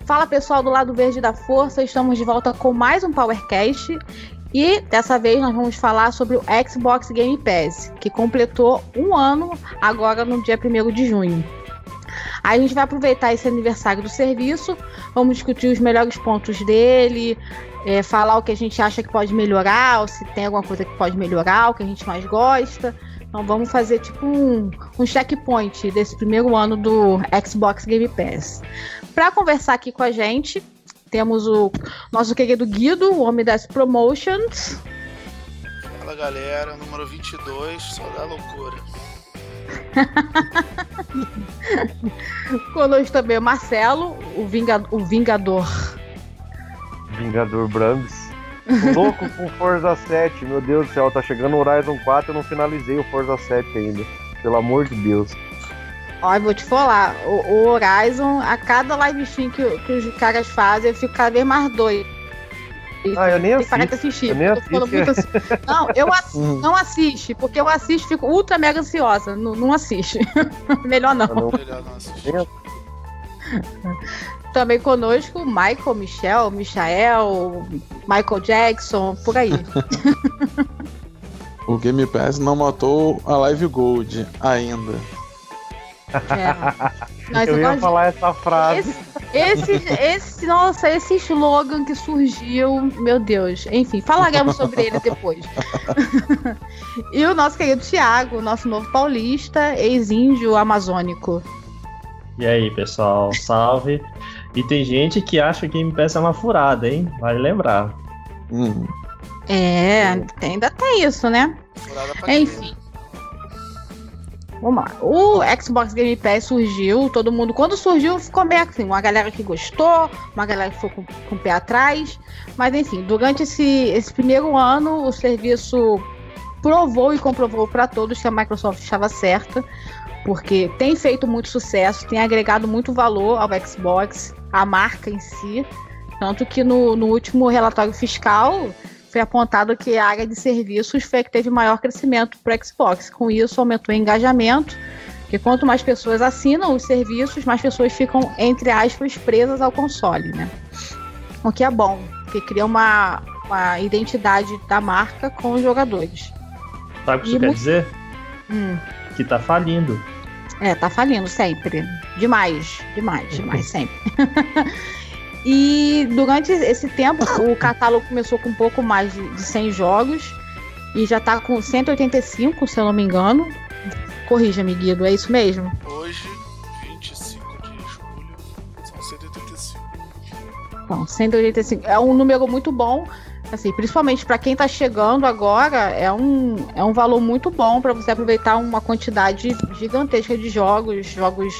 Fala pessoal do lado verde da força, estamos de volta com mais um PowerCast e dessa vez nós vamos falar sobre o Xbox Game Pass, que completou um ano agora no dia 1º de junho. Aí a gente vai aproveitar esse aniversário do serviço, vamos discutir os melhores pontos dele, falar o que a gente acha que pode melhorar, ou se tem alguma coisa que pode melhorar, o que a gente mais gosta. Então vamos fazer tipo um checkpoint desse primeiro ano do Xbox Game Pass. Para conversar aqui com a gente, temos o nosso querido Guido, o homem das promotions. Fala galera, número 22, só dá loucura. Conosco também o Marcelo, o Vingador. Vingador Brandes. Louco com Forza 7, meu Deus do céu, tá chegando o Horizon 4, eu não finalizei o Forza 7 ainda, pelo amor de Deus. Olha, vou te falar, o Horizon, a cada live stream que os caras fazem, eu fico cada vez mais doido. Eu nem assisto. Não, eu não assiste, porque eu assisto, fico ultra mega ansiosa, não assiste. Melhor não. Melhor não assistir. Também conosco, Michael, Michael, Michael Jackson, por aí. O Game Pass não matou a Live Gold ainda. Eu ia falar essa frase. Esse slogan que surgiu, meu Deus. Enfim, falaremos sobre ele depois. E o nosso querido Thiago, nosso novo paulista, ex-índio amazônico. E aí, pessoal, salve. E tem gente que acha que o Game Pass é uma furada, hein? Vale lembrar. Ainda tem isso, né? Furada pra Enfim. Vamos lá. O Xbox Game Pass surgiu, todo mundo, quando surgiu, ficou meio assim, uma galera que gostou, uma galera que ficou com o pé atrás, mas enfim, durante esse primeiro ano, o serviço provou e comprovou para todos que a Microsoft estava certa, porque tem feito muito sucesso, tem agregado muito valor ao Xbox, à marca em si, tanto que no último relatório fiscal foi apontado que a área de serviços foi a que teve maior crescimento para o Xbox. Com isso, aumentou o engajamento, porque quanto mais pessoas assinam os serviços, mais pessoas ficam, entre aspas, presas ao console, né? O que é bom, porque cria uma identidade da marca com os jogadores. Sabe o que isso quer dizer? Que tá falindo. Tá falindo sempre. Demais, sempre. E durante esse tempo, o catálogo começou com um pouco mais de 100 jogos e já tá com 185, se eu não me engano. Corrija-me, Guido, é isso mesmo? Hoje, 25 de julho, são 185. Bom, 185 é um número muito bom, assim, principalmente para quem tá chegando agora, é um valor muito bom para você aproveitar uma quantidade gigantesca de jogos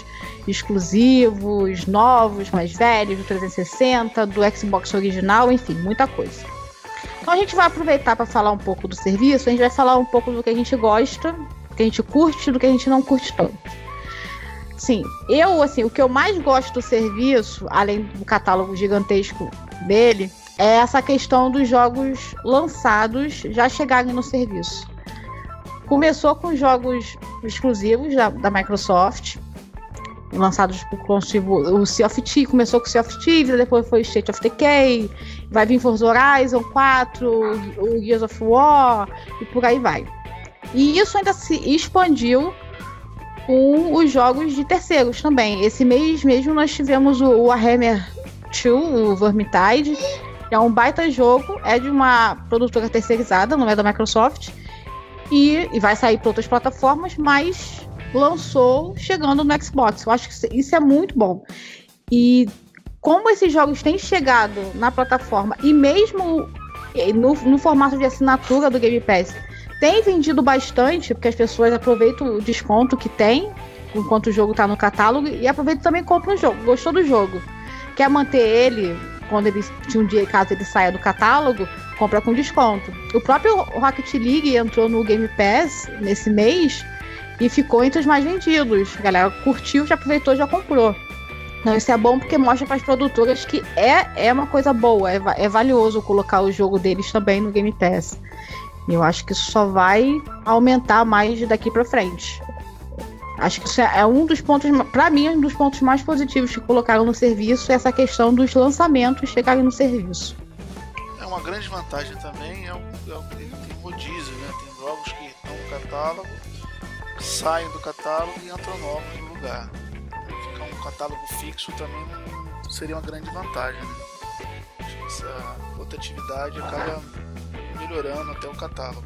exclusivos, novos, mais velhos, do 360, do Xbox original, enfim, muita coisa. Então a gente vai aproveitar para falar um pouco do serviço, a gente vai falar um pouco do que a gente gosta, do que a gente curte, do que a gente não curte tanto. Sim, o que eu mais gosto do serviço, além do catálogo gigantesco dele, é essa questão dos jogos lançados já chegarem no serviço. Começou com jogos exclusivos da Microsoft, lançados por o Sea of Thieves, começou com o Sea of Thieves, depois foi State of Decay, vai vir Forza Horizon 4, o Gears of War, e por aí vai. E isso ainda se expandiu com os jogos de terceiros também. Esse mês mesmo nós tivemos o Warhammer 2, o Vermintide, que é um baita jogo, é de uma produtora terceirizada, não é da Microsoft, e vai sair para outras plataformas, mas lançou chegando no Xbox. Eu acho que isso é muito bom. E como esses jogos têm chegado na plataforma, e mesmo no formato de assinatura do Game Pass, tem vendido bastante, porque as pessoas aproveitam o desconto que tem, enquanto o jogo está no catálogo, e aproveitam também e compram o jogo. Gostou do jogo, quer manter ele, quando ele, de um dia, caso ele saia do catálogo, compra com desconto. O próprio Rocket League entrou no Game Pass nesse mês e ficou entre os mais vendidos. A galera curtiu, já aproveitou, já comprou. Então isso é bom porque mostra para as produtoras que é uma coisa boa, é valioso colocar o jogo deles também no Game Pass. E eu acho que isso só vai aumentar mais daqui para frente. Acho que isso é um dos pontos, para mim, um dos pontos mais positivos que colocaram no serviço, é essa questão dos lançamentos chegarem no serviço. É uma grande vantagem também, tem rodízio, né? Tem jogos que estão no catálogo, saem do catálogo e entram novos no lugar. Ficar um catálogo fixo também não seria uma grande vantagem, né? Acho que essa rotatividade acaba melhorando até o catálogo.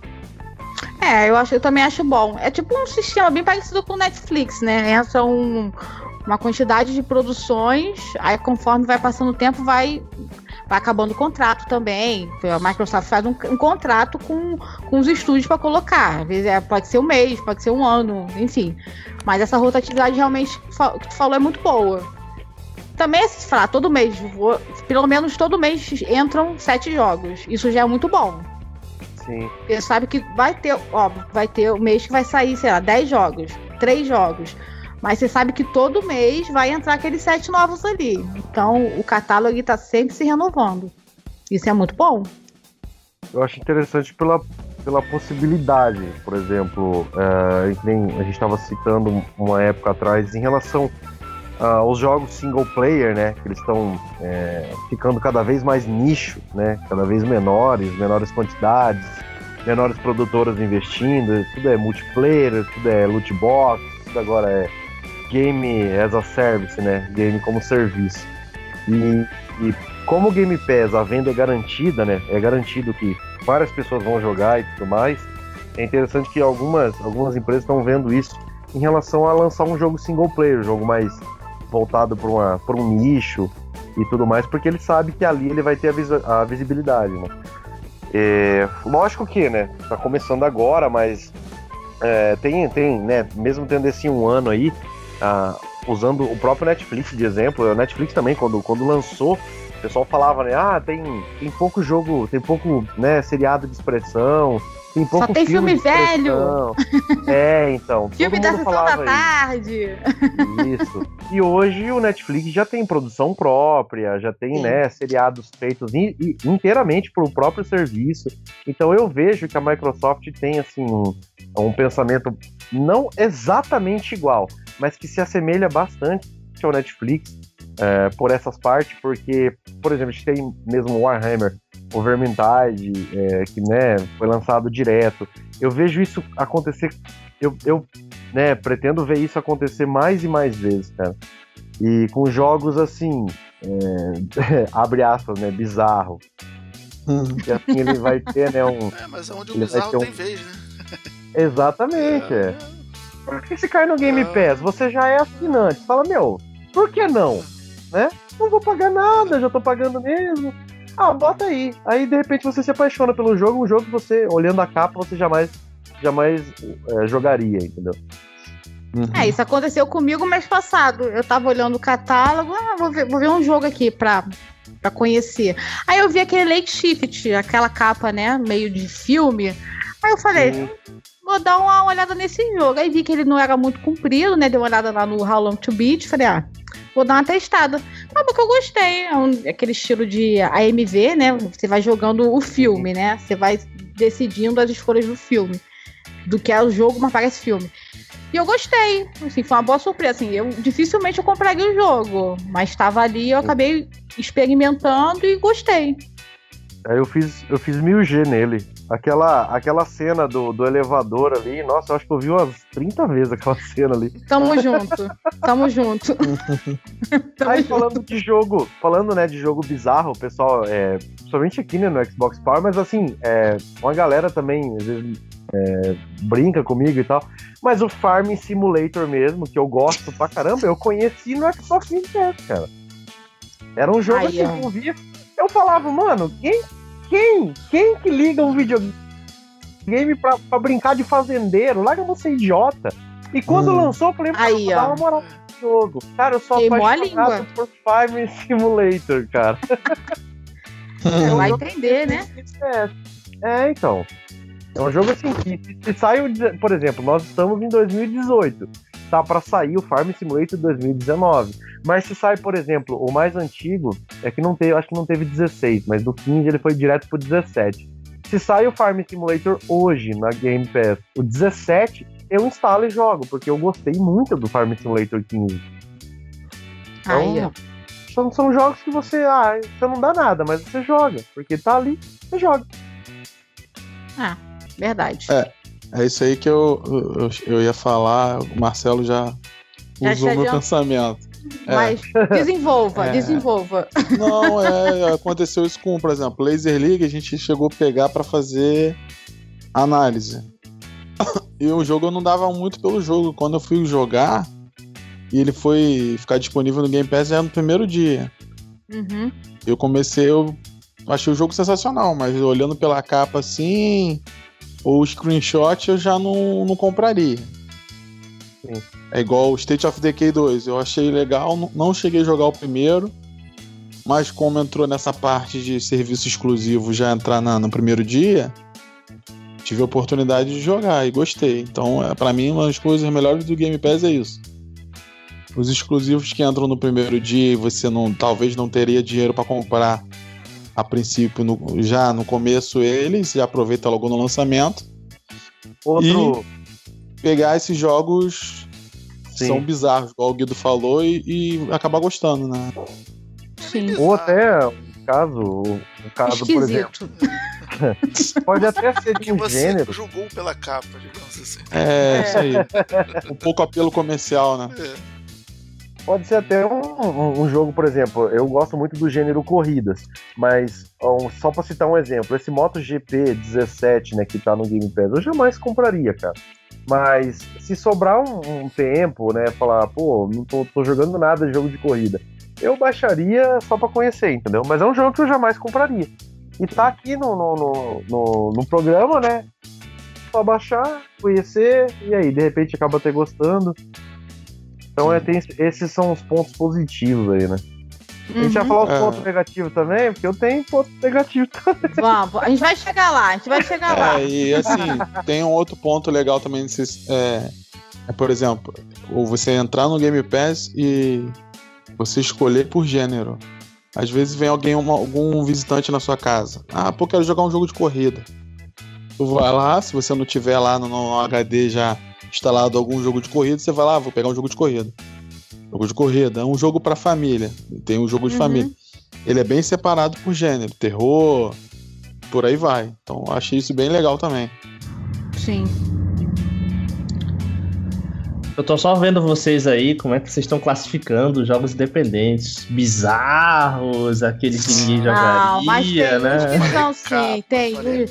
Eu também acho bom. É tipo um sistema bem parecido com o Netflix, né? Entra uma quantidade de produções, aí conforme vai passando o tempo, vai acabando o contrato também. A Microsoft faz um contrato com os estúdios para colocar. Às vezes pode ser um mês, pode ser um ano, enfim. Mas essa rotatividade realmente que tu falou é muito boa. Também, se falar, todo mês, pelo menos todo mês entram 7 jogos. Isso já é muito bom. Sim. Você sabe que vai ter o mês que vai sair, sei lá, 10 jogos, 3 jogos. Mas você sabe que todo mês vai entrar aqueles 7 novos ali. Então, o catálogo está sempre se renovando. Isso é muito bom. Eu acho interessante pela possibilidade, por exemplo, a gente estava citando uma época atrás em relação aos jogos single player, né? Que eles estão ficando cada vez mais nicho, né? Cada vez menores quantidades, menores produtoras investindo, tudo é multiplayer, tudo é loot box, tudo agora é game as a service, né? Game como serviço. E como o Game Pass, a venda é garantida, né? É garantido que várias pessoas vão jogar e tudo mais. É interessante que algumas empresas estão vendo isso em relação a lançar um jogo single player, um jogo mais voltado para um nicho e tudo mais, porque ele sabe que ali ele vai ter a visibilidade, né? Lógico que, né, tá começando agora, mas tem, né, mesmo tendo esse um ano aí, usando o próprio Netflix de exemplo, o Netflix também, quando lançou, o pessoal falava, né, tem pouco jogo, tem pouco, né, seriado de expressão, tem pouco só tem filme velho. Então. Filme da sessão da tarde. Isso. E hoje o Netflix já tem produção própria, já tem, né, seriados feitos inteiramente para o próprio serviço. Então eu vejo que a Microsoft tem, assim, um pensamento não exatamente igual, mas que se assemelha bastante ao Netflix por essas partes, porque, por exemplo, a gente tem mesmo Warhammer, o Vermintide, que, né, foi lançado direto. Eu vejo isso acontecer, eu né, pretendo ver isso acontecer mais e mais vezes, cara. E com jogos assim, abre aspas, né, bizarro. E assim ele vai ter, né, mas onde o bizarro tem vez, né? Exatamente, Porque se cai no Game Pass, você já é assinante, você fala, meu, por que não? Né? Não vou pagar nada, já tô pagando mesmo. Bota aí. Aí de repente você se apaixona pelo jogo, um jogo que você, olhando a capa, você jamais jogaria, entendeu? Isso aconteceu comigo mês passado. Eu tava olhando o catálogo, vou ver um jogo aqui pra conhecer. Aí eu vi aquele Lake Shift, aquela capa, né, meio de filme. Aí eu falei, vou dar uma olhada nesse jogo. Aí vi que ele não era muito comprido, né, dei uma olhada lá no How Long to Beat, falei, vou dar uma testada. Porque eu gostei, aquele estilo de AMV, né? Você vai jogando o filme, né? Você vai decidindo as escolhas do filme. Do que é o jogo, mas parece filme. E eu gostei, assim, foi uma boa surpresa. Assim, dificilmente eu compraria o jogo, mas estava ali, eu acabei experimentando e gostei. Eu fiz 1000G nele. Aquela cena do elevador ali, nossa, eu acho que eu vi umas 30 vezes aquela cena ali. Tamo junto. Aí falando de jogo, né, de jogo bizarro, o pessoal, principalmente aqui, né, no Xbox Power, mas assim, uma galera também, às vezes, brinca comigo e tal, mas o Farm Simulator mesmo, que eu gosto pra caramba, eu conheci no Xbox Game Pass, cara. Era um jogo que eu via, eu falava, mano, quem que liga um videogame pra brincar de fazendeiro? Larga você, idiota. E quando lançou, eu falei, vou dar uma moral no jogo. Cara, eu sou apaixonado por Farm Simulator, cara. Vai entender, né? Então. É um jogo assim que se sai, por exemplo, nós estamos em 2018. Tá pra sair o Farm Simulator 2019. Mas se sai, por exemplo, o mais antigo, que não teve, acho que não teve 16, mas do 15 ele foi direto pro 17. Se sai o Farm Simulator hoje na Game Pass, o 17, eu instalo e jogo, porque eu gostei muito do Farm Simulator 15. Aí, ó. São jogos que você não dá nada, mas você joga, porque tá ali, você joga. Verdade. É isso aí que eu ia falar, o Marcelo já usou meu pensamento. Mas desenvolva. Não, aconteceu isso com, por exemplo, Laser League, a gente chegou a pegar pra fazer análise. E o jogo eu não dava muito pelo jogo. Quando eu fui jogar, e ele foi ficar disponível no Game Pass já no primeiro dia. Uhum. Eu achei o jogo sensacional, mas olhando pela capa assim, ou screenshot, eu já não compraria. Sim. É igual o State of Decay 2, eu achei legal, não cheguei a jogar o primeiro, mas como entrou nessa parte de serviço exclusivo já entrar no primeiro dia, tive a oportunidade de jogar e gostei. Então, pra mim, uma das coisas melhores do Game Pass é isso. Os exclusivos que entram no primeiro dia e você talvez não teria dinheiro pra comprar a princípio, já no começo eles, já aproveita logo no lançamento. E pegar esses jogos que são bizarros, igual o Guido falou, e acabar gostando, né? Sim. Ou até um caso, por exemplo. Pode até ser de um gênero. Você julgou pela capa, digamos assim. Isso aí. Um pouco apelo comercial, né? Pode ser até um jogo, por exemplo, eu gosto muito do gênero corridas, mas só pra citar um exemplo, esse MotoGP 17, né, que tá no Game Pass, eu jamais compraria, cara. Mas se sobrar um tempo, né, falar, pô, não tô jogando nada de jogo de corrida, eu baixaria só pra conhecer, entendeu? Mas é um jogo que eu jamais compraria. E tá aqui no programa, né, só baixar, conhecer, e aí, de repente acaba até gostando. Então esses são os pontos positivos aí, né? A gente vai falar os pontos negativos também, porque eu tenho pontos negativos também. Vamos, a gente vai chegar lá, E assim, tem um outro ponto legal também, por exemplo, ou você entrar no Game Pass e você escolher por gênero. Às vezes vem algum visitante na sua casa. Pô, quero jogar um jogo de corrida. Tu vai lá, se você não tiver lá no HD já instalado algum jogo de corrida, você vai lá, vou pegar um jogo de corrida. Jogo de corrida é um jogo pra família. Tem um jogo de família. Ele é bem separado por gênero, terror, por aí vai. Então achei isso bem legal também. Sim. Eu tô só vendo vocês aí, como é que vocês estão classificando os jogos independentes. Bizarros, aqueles que ninguém jogaria, mas tem né? uns que são sim, tem.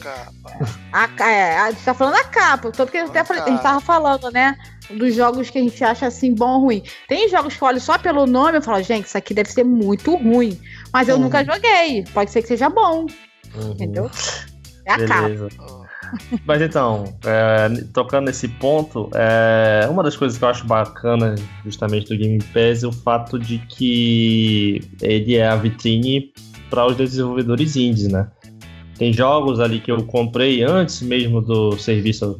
A gente tá falando da capa, porque a gente tava falando, né? Dos jogos que a gente acha assim bom ou ruim. Tem jogos que eu olho só pelo nome e falo, gente, isso aqui deve ser muito ruim. Mas eu nunca joguei. Pode ser que seja bom. Entendeu? É a capa. Mas então, tocando nesse ponto, uma das coisas que eu acho bacana justamente do Game Pass é o fato de que ele é a vitrine para os desenvolvedores indies, né? Tem jogos ali que eu comprei antes mesmo do serviço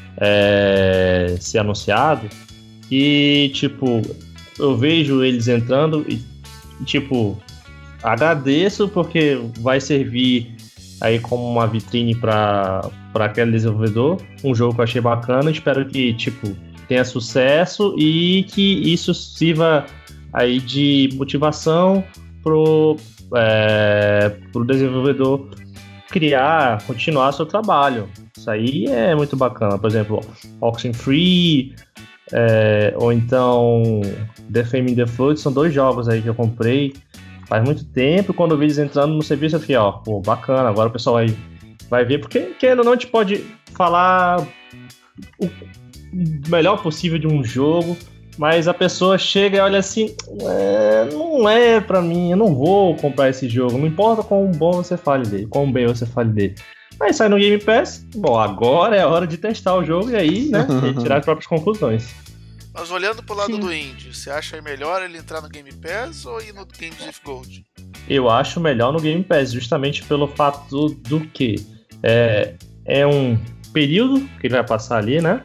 ser anunciado e, tipo, eu vejo eles entrando e, tipo, agradeço porque vai servir aí como uma vitrine para aquele desenvolvedor, um jogo que eu achei bacana, espero que, tipo, tenha sucesso e que isso sirva aí de motivação pro desenvolvedor continuar seu trabalho. Isso aí é muito bacana. Por exemplo, Oxenfree, ou então The Fame in the Flood, são dois jogos aí que eu comprei faz muito tempo. Quando eu vi eles entrando no serviço, eu fiquei, pô, bacana, agora o pessoal vai ver, porque querendo ou não, a gente pode falar o melhor possível de um jogo, mas a pessoa chega e olha assim, não é pra mim, eu não vou comprar esse jogo, não importa quão bom você fale dele, quão bem você fale dele. Aí sai no Game Pass, bom, agora é a hora de testar o jogo e aí, né, tirar as próprias conclusões. Mas olhando pro lado do indie, você acha melhor ele entrar no Game Pass ou ir no Games with Gold? Eu acho melhor no Game Pass, justamente pelo fato do que é um período que ele vai passar ali, né?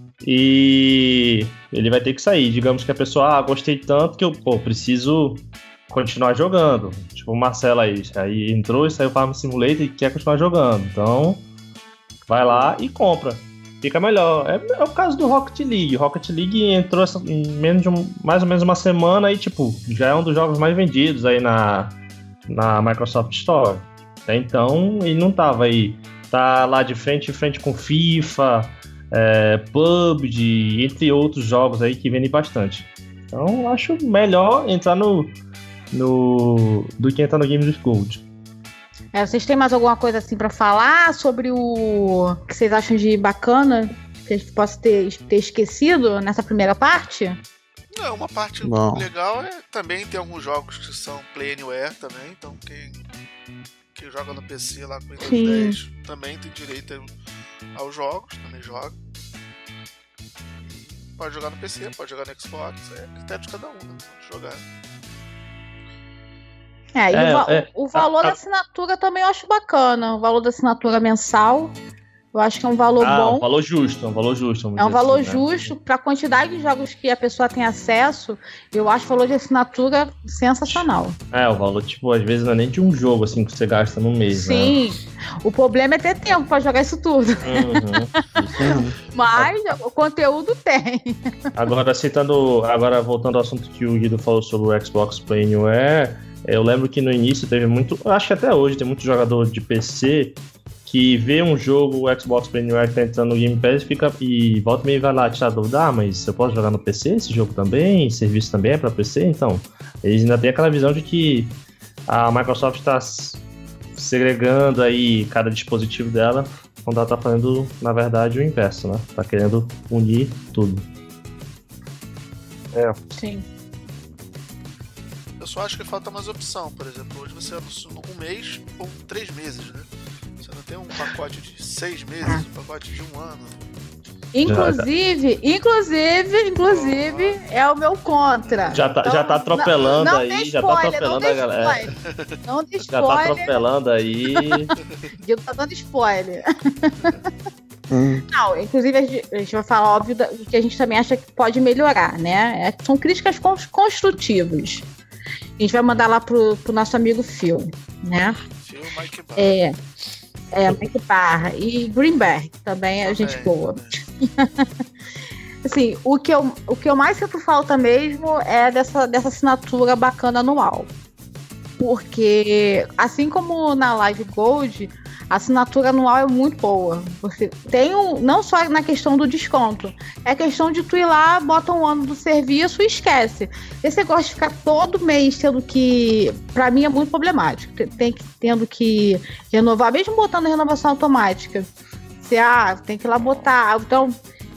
E ele vai ter que sair. Digamos que a pessoa, gostei tanto que eu preciso continuar jogando. Tipo o Marcelo aí entrou e saiu Farm Simulator e quer continuar jogando. Então, vai lá e compra. fica melhor. É o caso do Rocket League. Rocket League entrou em menos de mais ou menos uma semana e, tipo, já é um dos jogos mais vendidos aí na Microsoft Store. Então, ele não tava aí. Tá lá de frente com FIFA, PUBG, entre outros jogos aí que vendem bastante. Então, acho melhor entrar do que entrar no Games with Gold. Vocês têm mais alguma coisa assim pra falar sobre o que vocês acham de bacana que a gente possa ter esquecido nessa primeira parte? Não, uma parte legal também tem alguns jogos que são Play Anywhere também, então quem joga no PC lá com Windows 10 também tem direito aos jogos, também joga. Pode jogar no PC, pode jogar no Xbox, é critério de cada um, né? Pode jogar. O valor da assinatura também eu acho bacana. O valor da assinatura mensal, eu acho que é um valor bom. Um valor justo. É um valor justo para a quantidade de jogos que a pessoa tem acesso. Eu acho o valor de assinatura sensacional. O valor, tipo, às vezes não é nem de um jogo assim que você gasta no mês. Sim. Né? O problema é ter tempo para jogar isso tudo. Mas o conteúdo tem. Agora voltando ao assunto que o Guido falou sobre o Xbox Play Anywhere. Eu lembro que no início teve muito... Acho que até hoje tem muito jogador de PC que vê um jogo, o Xbox Play Anywhere que tá entrando no Game Pass e volta e meio vai lá tirar dúvida. Mas eu posso jogar no PC esse jogo também? Serviço também é pra PC? Então, eles ainda têm aquela visão de que a Microsoft tá segregando aí cada dispositivo dela, quando ela tá fazendo, na verdade, o inverso, né? Tá querendo unir tudo. Sim. Eu só acho que falta mais opção. Por exemplo, hoje você anuncia um mês ou 3 meses, né? Você não tem um pacote de 6 meses, um pacote de 1 ano. Inclusive, é o meu contra. Já tá atropelando aí, já tá atropelando a galera. Não dê spoiler. Já tá atropelando aí. Eu tô dando spoiler. Não, inclusive a gente vai falar, óbvio, que a gente também acha que pode melhorar, né? São críticas construtivas. A gente vai mandar lá pro nosso amigo Phil, né? Phil, Mike Barra. Mike Barra. E Greenberg também é gente boa. Assim, o que eu mais sinto falta mesmo é dessa assinatura bacana anual. Porque, assim como na Live Gold, a assinatura anual é muito boa. Você tem não só na questão do desconto, é a questão de tu ir lá, bota um ano do serviço e esquece. Esse negócio de ficar todo mês tendo que... Pra mim é muito problemático. Tendo que renovar, mesmo botando renovação automática. Você tem que ir lá botar. Então,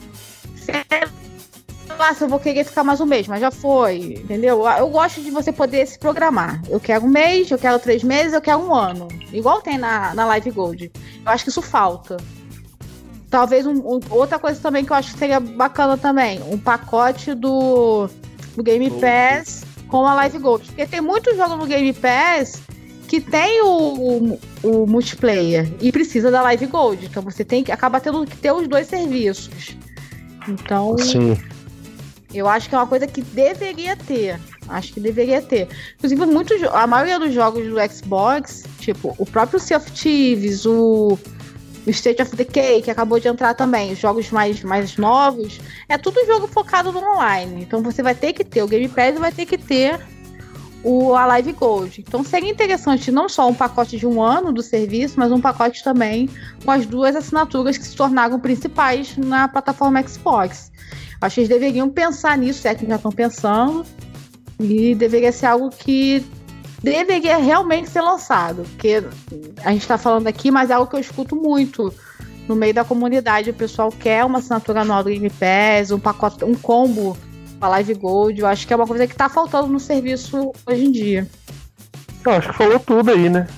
se eu vou querer ficar mais um mês, mas já foi, entendeu? Eu gosto de você poder se programar. Eu quero um mês, eu quero 3 meses, eu quero 1 ano. Igual tem na Live Gold. Eu acho que isso falta. Talvez outra coisa também que eu acho que seria bacana também, um pacote do Game Pass com a Live Gold. Porque tem muitos jogos no Game Pass que tem o multiplayer e precisa da Live Gold. Então você acaba tendo que ter os dois serviços. Então... Sim. Eu acho que é uma coisa que deveria ter. Inclusive, a maioria dos jogos do Xbox, tipo, o próprio Sea of Thieves, o State of Decay, que acabou de entrar também, os jogos mais novos, é tudo jogo focado no online. Então você vai ter que ter o Game Pass e vai ter que ter a Live Gold. Então seria interessante não só um pacote de 1 ano do serviço, mas um pacote também com as 2 assinaturas que se tornaram principais na plataforma Xbox. Acho que eles deveriam pensar nisso, é que já estão pensando, e deveria ser algo que deveria realmente ser lançado, porque a gente está falando aqui, mas é algo que eu escuto muito no meio da comunidade. O pessoal quer uma assinatura anual do Game Pass, um pacote, um combo com a Live Gold. Eu acho que é uma coisa que está faltando no serviço hoje em dia. Eu acho que falou tudo aí, né?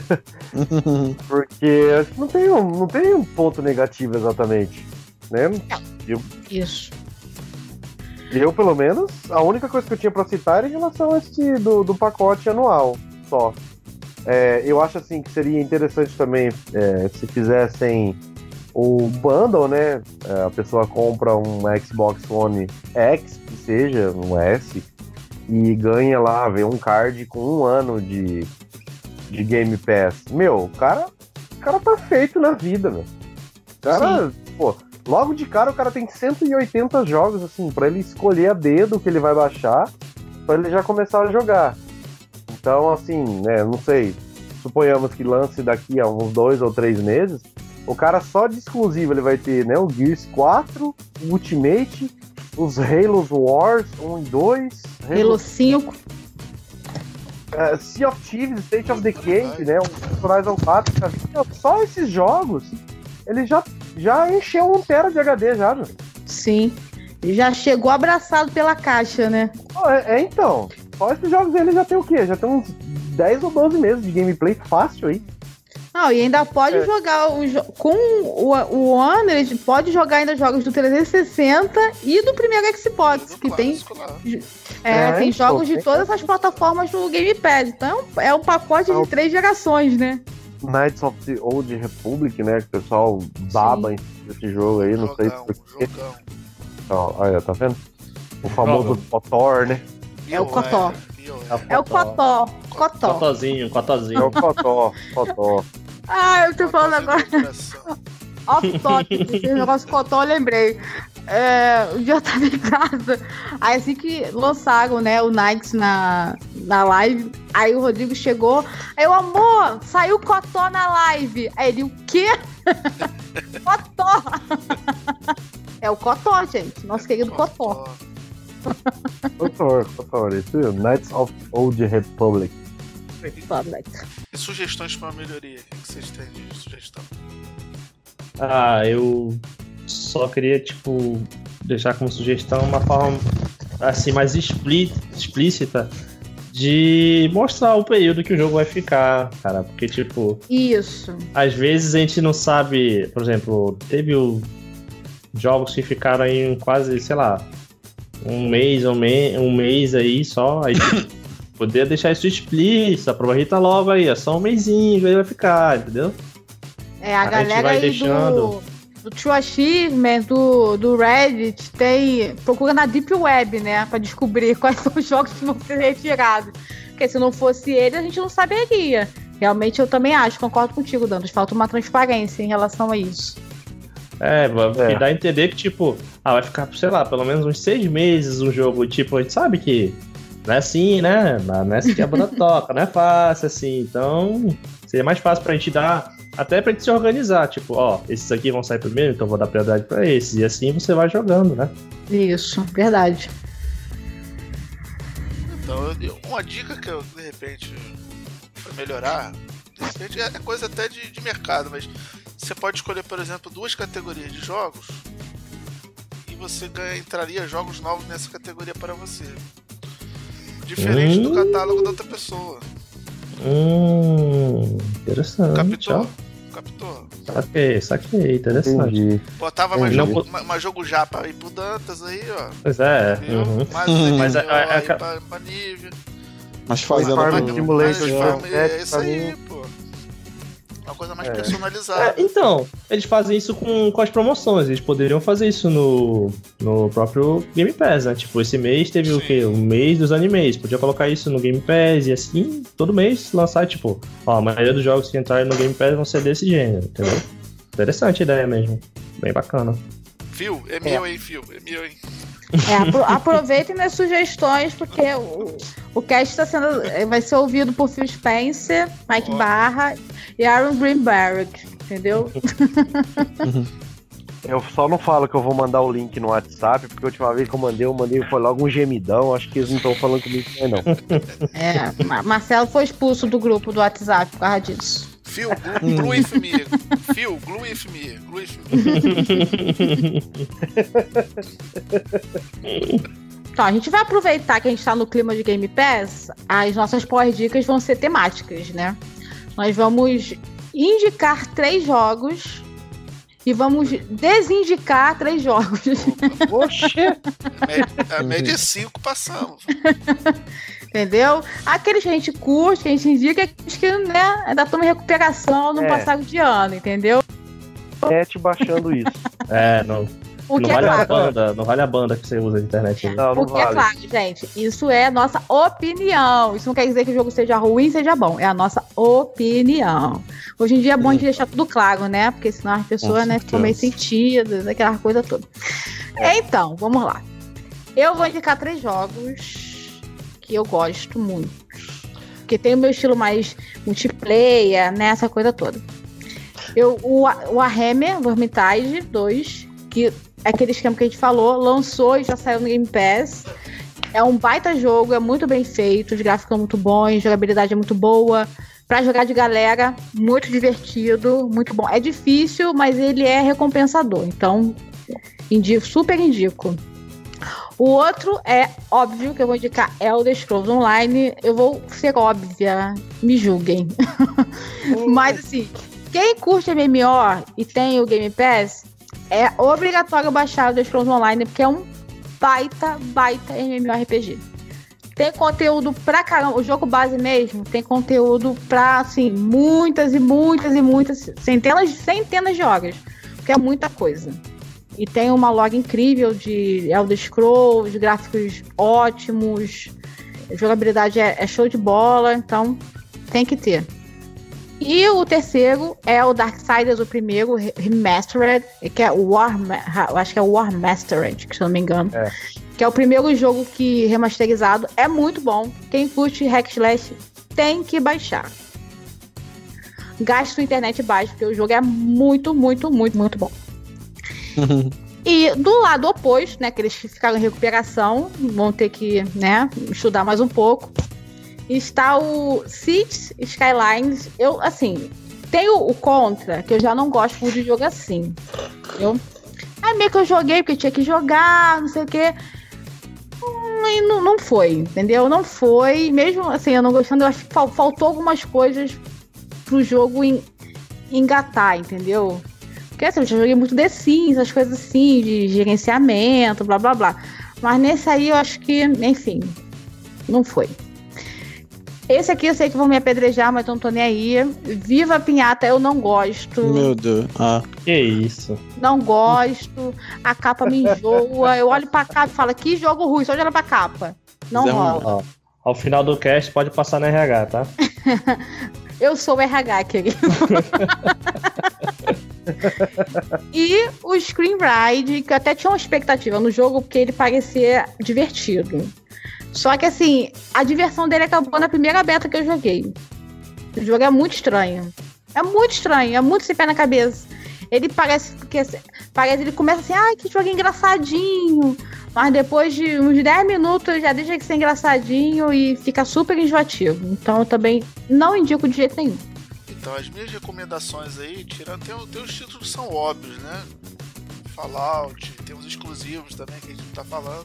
Porque não tem um ponto negativo exatamente, né? Isso. Eu, pelo menos, a única coisa que eu tinha pra citar era em relação a esse do pacote anual, só. Eu acho, assim, que seria interessante também se fizessem o bundle, né? A pessoa compra um Xbox One X, que seja, um S, e ganha lá, vê um card com 1 ano de Game Pass. Meu, o cara tá feito na vida, meu. O cara, pô, logo de cara o cara tem 180 jogos, assim, pra ele escolher a dedo o que ele vai baixar, pra ele já começar a jogar. Então, assim, né, não sei, suponhamos que lance daqui a uns 2 ou 3 meses, o cara só de exclusivo ele vai ter, né, o Gears 4, o Ultimate, os Halo Wars 1 e 2, Halo 5. Sea of Thieves, State of Decay, né, o Horizon 4, só esses jogos, ele já encheu 1 tera de HD já, meu. Sim, já chegou abraçado pela caixa, né? Então, só esses jogos ele já tem o quê? Já tem uns 10 ou 12 meses de gameplay fácil aí. Não, e ainda pode jogar com o One, ele pode jogar ainda jogos do 360 e do primeiro Xbox, que tem tem jogos de todas as plataformas do Game Pass. Então é um pacote de 3 gerações, né? Knights of the Old Republic, né? Que o pessoal baba esse jogo aí, não sei porquê. Aí, tá vendo? O famoso KOTOR, né? É o KOTOR. É o KOTOR. Cotozinho. É o KOTOR. Ah, eu tô falando agora. Off-top, esse negócio KOTOR, eu lembrei. Um dia eu tava em casa, aí assim que lançaram, né, o Knights na live, aí o Rodrigo chegou, aí o amor, saiu KOTOR na live. Aí ele, o quê? KOTOR. É o KOTOR, gente, nosso querido KOTOR. KOTOR, isso é Knights of Old Republic. E sugestões para melhoria? O que vocês têm de sugestão? Eu só queria, deixar como sugestão uma forma, assim, mais explícita de mostrar o período que o jogo vai ficar, cara, porque, Isso. Às vezes a gente não sabe, por exemplo, teve jogos que ficaram em quase, sei lá, um mês aí só, aí poder deixar isso explícito, aproveita logo aí, é só um mêsinho, aí vai ficar, entendeu? A galera aí deixando do True Achievement, do Reddit, procura na Deep Web, né, pra descobrir quais são os jogos que vão ser retirados. Porque se não fosse ele, a gente não saberia. Realmente eu também acho, concordo contigo, Dantas, falta uma transparência em relação a isso. Porque dá a entender que, vai ficar, sei lá, pelo menos uns 6 meses um jogo, a gente sabe que não é assim, né? Não é assim que a banda toca, não é fácil assim. Então, seria mais fácil pra gente dar, até pra gente se organizar. Esses aqui vão sair primeiro, então vou dar prioridade pra esses. E assim você vai jogando, né? Isso, verdade. Então, uma dica que eu, de repente, pra melhorar, de repente é coisa até de mercado, mas você pode escolher, por exemplo, 2 categorias de jogos e você entraria jogos novos nessa categoria para você. Diferente do catálogo da outra pessoa. Interessante. Captou? Saquei, interessante. Entendi. Botava mais jogo já pra ir pro Dantas aí, ó. Pois é. Mas pra Nívia. Mas fazendo é isso aí, pô. Uma coisa mais personalizada. Então, eles fazem isso com as promoções. Eles poderiam fazer isso no próprio Game Pass, né? Esse mês teve o quê? O mês dos animes. Podia colocar isso no Game Pass e assim, todo mês lançar, a maioria dos jogos que entrarem no Game Pass vão ser desse gênero, entendeu? Interessante a ideia mesmo. Bem bacana. Phil, é meu, hein, Phil? É meu, hein? Aproveitem minhas sugestões, porque o cast vai ser ouvido por Phil Spencer, Mike Barra e Aaron Greenberg, entendeu? Eu só não falo que eu vou mandar o link no WhatsApp, porque a última vez que eu mandei foi logo um gemidão, acho que eles não estão falando comigo não. Marcelo foi expulso do grupo do WhatsApp por causa disso. Phil, glue with me. Phil, glue with me. Glue with me. Então, a gente vai aproveitar que a gente tá no clima de Game Pass, as nossas Power Dicas vão ser temáticas, né? Nós vamos indicar 3 jogos e vamos desindicar 3 jogos. Oxê! A média é 5, passamos. Entendeu? Aqueles que a gente curte, que a gente indica, aqueles que, né, ainda estão em recuperação no passado de ano, entendeu? Baixando isso. Não. O Não que vale é a claro. banda, não vale a banda que você usa na internet. Né? Não, não O que é vale. claro, gente, isso é nossa opinião. Isso não quer dizer que o jogo seja ruim, seja bom. É a nossa opinião. Hoje em dia é bom de deixar tudo claro, né? Porque senão as pessoas, né, ficam meio sentidas, aquela coisa toda. Então, vamos lá. Eu vou indicar 3 jogos que eu gosto muito. Que tem o meu estilo mais multiplayer, né? Essa coisa toda. O Warhammer Vermintide 2, que é aquele esquema que a gente falou, lançou e já saiu no Game Pass. É um baita jogo, é muito bem feito, os gráficos são muito bons, a jogabilidade é muito boa. Pra jogar de galera, muito divertido, muito bom. É difícil, mas ele é recompensador. Então, super indico. O outro é óbvio que eu vou indicar Elder Scrolls Online. Eu vou ser óbvia, me julguem. Mas assim, quem curte MMO e tem o Game Pass, é obrigatório baixar Elder Scrolls Online, porque é um baita MMORPG. Tem conteúdo pra caramba, o jogo base mesmo tem conteúdo pra, assim, muitas, centenas de horas, porque é muita coisa. E tem uma log incrível de Elder Scrolls, gráficos ótimos, a jogabilidade é show de bola, então tem que ter. E o terceiro é o Darksiders, o primeiro, Remastered, que é o acho que é o War Mastered, se eu não me engano. Que é o primeiro jogo que remasterizado. É muito bom. Quem curte hack slash tem que baixar. Gaste sua internet baixa, porque o jogo é muito bom. E do lado oposto, né, que eles ficaram em recuperação, vão ter que, né, estudar mais um pouco, está o Cities Skylines. Eu, assim, tenho o contra, que eu já não gosto muito de jogo assim. Aí meio que eu joguei porque tinha que jogar, não sei o quê. E não foi, entendeu? Não foi. Mesmo assim, eu não gostando, eu acho que faltou algumas coisas pro jogo engatar, entendeu? Porque assim, eu já joguei muito The Sims, as coisas assim, de gerenciamento, blá blá blá. Mas nesse aí eu acho que, enfim, não foi. Esse aqui eu sei que vão me apedrejar, mas eu não tô nem aí. Viva a Pinhata, eu não gosto. Meu Deus. Que isso? Não gosto. A capa me enjoa. Eu olho pra capa e falo, que jogo ruim, só olhando pra capa. Não rola. Ó, ao final do cast pode passar no RH, tá? Eu sou o RH, querido. E o Screen Ride, que eu até tinha uma expectativa no jogo, porque ele parecia divertido. Só que assim, a diversão dele acabou na primeira beta que eu joguei. O jogo é muito estranho. É muito sem pé na cabeça. Ele parece que ele começa assim, ai, que jogo engraçadinho. Mas depois de uns 10 minutos já deixa de ser engraçadinho e fica super enjoativo. Então eu também não indico de jeito nenhum. Então as minhas recomendações aí, tirando, tem os títulos que são óbvios, né? Fallout, tem os exclusivos também que a gente não tá falando.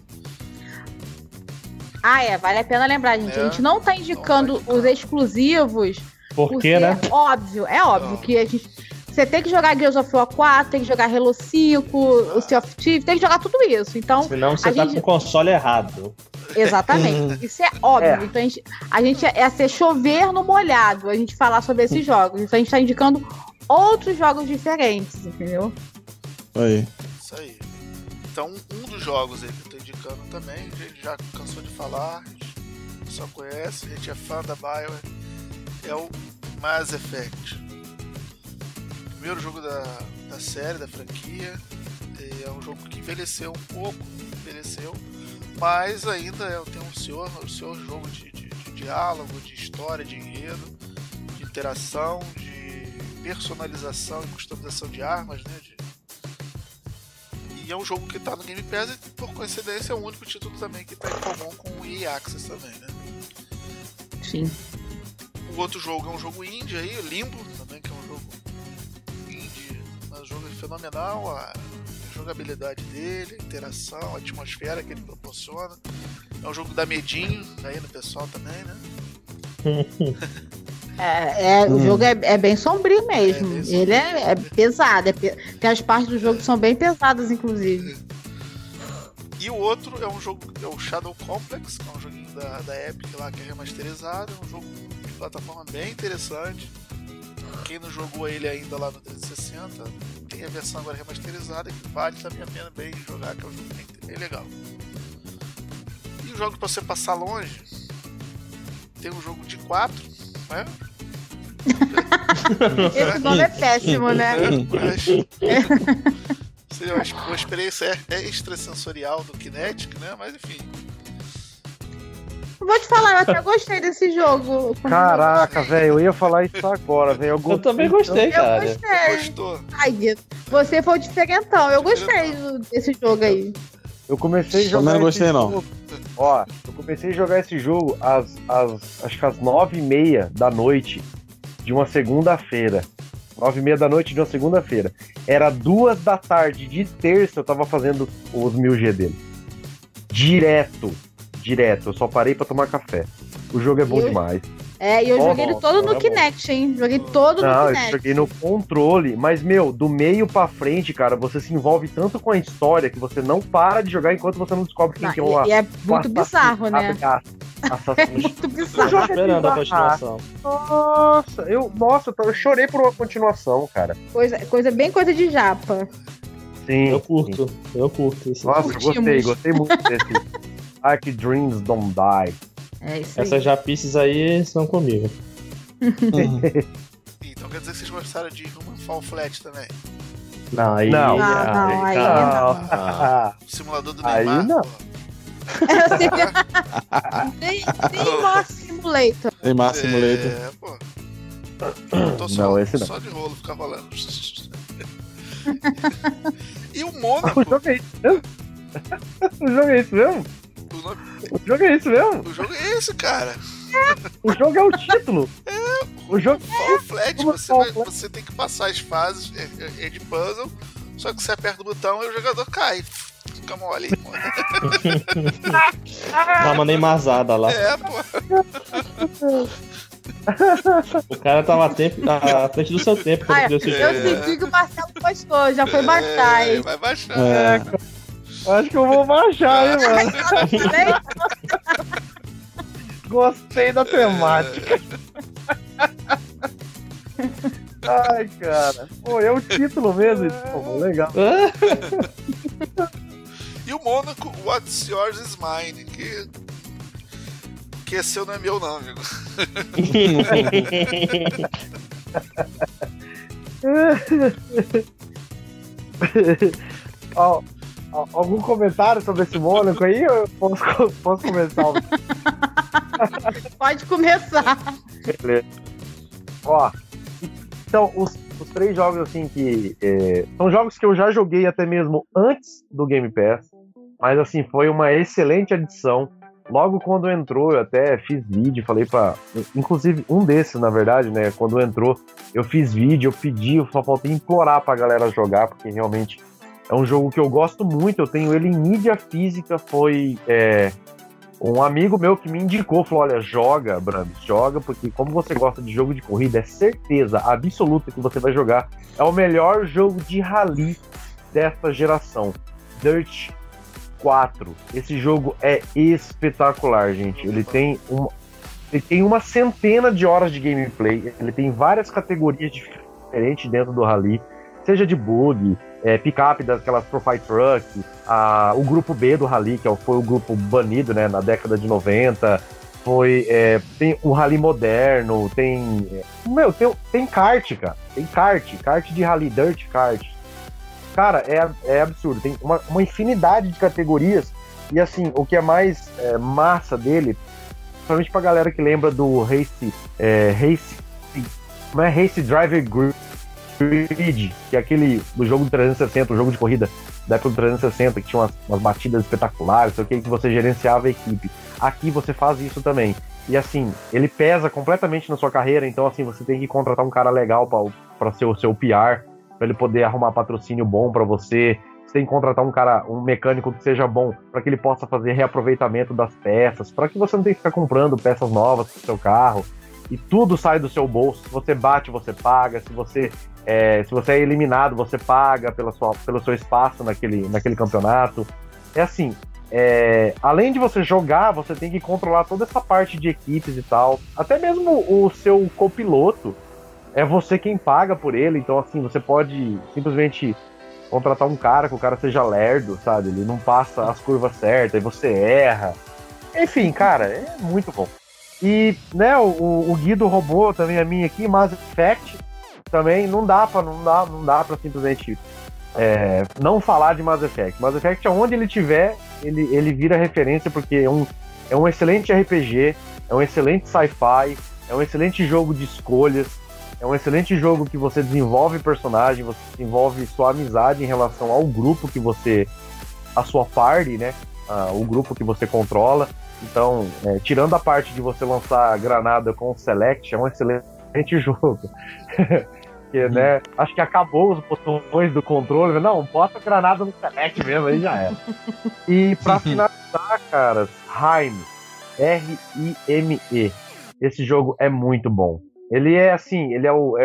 Vale a pena lembrar, gente. A gente não tá indicando os exclusivos. Por quê, né? É óbvio que você tem que jogar Gears of War 4, tem que jogar Halo 5, o Sea of Thieves, tem que jogar tudo isso. Então, senão você tá com o console errado. Exatamente, isso é óbvio. Então a gente é ser chover no molhado, a gente falar sobre esses jogos. Então a gente tá indicando outros jogos diferentes, entendeu? Aí. Isso aí. Então, um dos jogos aí que eu tô indicando também, a gente já cansou de falar, a gente só conhece, a gente é fã da BioWare, é o Mass Effect. Primeiro jogo da série, da franquia, é um jogo que envelheceu um pouco, mas ainda tem um senhor jogo de diálogo, de história, de enredo, de interação, de personalização e customização de armas, né? E é um jogo que tá no Game Pass e, por coincidência, é o único título também que tá em comum com o EA Access também, né? Sim. O outro jogo é um jogo indie aí, Limbo, também, que é um jogo indie, mas o jogo é fenomenal, a jogabilidade dele, a interação, a atmosfera que ele proporciona. É um jogo que dá medinho aí no pessoal também, né? O jogo é bem sombrio mesmo. Bem sombrio. Ele é pesado. Tem as partes do jogo que são bem pesadas, inclusive. E o outro é um jogo, é o Shadow Complex, que é um joguinho da Epic lá, que é remasterizado. É um jogo de plataforma bem interessante. quem não jogou ele ainda lá no 360, tem a versão agora remasterizada que vale também a pena bem jogar, que é um jogo bem legal. E o jogo pra você passar longe, tem um jogo de 4, né? Esse nome é péssimo, né? Mas uma experiência extrasensorial do Kinetic, né? Mas enfim. Eu vou te falar, eu até gostei desse jogo. Caraca, velho, eu ia falar isso agora, velho. Eu também gostei, cara. Eu gostei. Gostou? Ai, Guito, você foi o diferentão. Eu gostei desse jogo aí. Eu comecei a jogar. Também não gostei, esse não. jogo. Ó, eu comecei a jogar esse jogo acho que às 9h30 da noite de uma segunda-feira. 9h30 da noite de uma segunda-feira. Era 2 da tarde de terça, eu tava fazendo os 1000G dele. Direto. Eu só parei pra tomar café. O jogo é bom demais. E eu joguei ele todo no Kinect, hein? Joguei todo no Kinect. Eu joguei no controle, mas, do meio pra frente, cara, você se envolve tanto com a história que você não para de jogar enquanto você não descobre quem que é o E é muito bizarro, né? Assassino. Muito Eu bizarro. tô esperando a continuação. Eu chorei por uma continuação, cara. Coisa de japa. Sim. Eu curto isso. Nossa, gostei muito desse. Ark Dreams Don't Die. É isso aí. Essas japices aí são comigo. Então quer dizer que vocês gostaram de Human Fall Flat também? Não, aí Não. O simulador do Neymar? Aí não. Neymar Simulator. Neymar Simulator. Pô. Não, esse não. Só de rolo ficar rolando. E o Mônaco? O jogo é isso mesmo? O jogo é isso mesmo? O jogo é isso mesmo? O jogo é esse, cara. O jogo é o título. O jogo Fall Flat, você tem que passar as fases, é de puzzle, só que você aperta o botão e o jogador cai. Fica mole. Dá uma Neymarzada lá. Pô. O cara tava à frente do seu tempo quando criou esse jogo. Eu senti que o Marcelo postou, já foi baixar, hein? Vai baixar. Acho que eu vou baixar, hein, mano. Gostei da temática. Ai, cara. Pô, é o título mesmo. Pô, legal. E o Mônaco, What's Yours is Mine, que é seu, não é meu, não, amigo. Algum comentário sobre esse Mônaco aí? Eu posso começar? Pode começar. Ó, então, os 3 jogos, assim, que são jogos que eu já joguei até mesmo antes do Game Pass, mas, assim, foi uma excelente adição. Logo quando entrou, eu até fiz vídeo, falei inclusive, um desses, na verdade, né, quando entrou, eu fiz vídeo, eu pedi, eu só faltei implorar pra galera jogar, porque realmente é um jogo que eu gosto muito, eu tenho ele em mídia física, foi um amigo meu que me indicou, falou, olha, joga, Brando, joga, porque como você gosta de jogo de corrida, é certeza absoluta que você vai jogar. É o melhor jogo de rally dessa geração. Dirt 4. Esse jogo é espetacular, gente. Ele tem uma centena de horas de gameplay, ele tem várias categorias diferentes dentro do rally, seja de bug, picape daquelas Profile Truck, o grupo B do Rally, que foi o grupo banido, né, na década de 90, tem o Rally moderno, tem kart, cara, tem kart de Rally, Dirt Kart. Cara, é absurdo, tem uma infinidade de categorias, e assim, o que é mais massa dele, principalmente pra galera que lembra do Race Driver Grid, que é aquele do jogo do 360, o jogo de corrida da época do 360, que tinha umas batidas espetaculares, sei o que você gerenciava a equipe. Aqui você faz isso também. E assim, ele pesa completamente na sua carreira, então assim, você tem que contratar um cara legal para ser o seu PR, para ele poder arrumar patrocínio bom para você. Você tem que contratar um mecânico que seja bom, para que ele possa fazer reaproveitamento das peças, para que você não tenha que ficar comprando peças novas pro seu carro. E tudo sai do seu bolso. Se você bate, você paga. Se você é eliminado, você paga pelo seu espaço naquele campeonato. É assim, além de você jogar, você tem que controlar toda essa parte de equipes e tal. Até mesmo o seu copiloto, é você quem paga por ele, então assim, você pode simplesmente contratar um cara, que o cara seja lerdo, sabe? Ele não passa as curvas certas, e você erra. Enfim, cara, é muito bom. E, né, o Guido roubou também a minha aqui, Mass Effect também, não dá pra simplesmente não falar de Mass Effect. Mass Effect, aonde ele tiver, ele vira referência, porque é um excelente RPG, é um excelente sci-fi, é um excelente jogo de escolhas, é um excelente jogo que você desenvolve personagem, você desenvolve sua amizade em relação ao grupo que você... a sua party, né? O grupo que você controla. Então, tirando a parte de você lançar granada com o Select, é um excelente jogo. Porque, né, acho que acabou os botões do controle. Não, bota granada no Select mesmo, aí já era. E pra finalizar, caras, Rime, R-I-M-E. Esse jogo é muito bom. Ele é assim, ele é o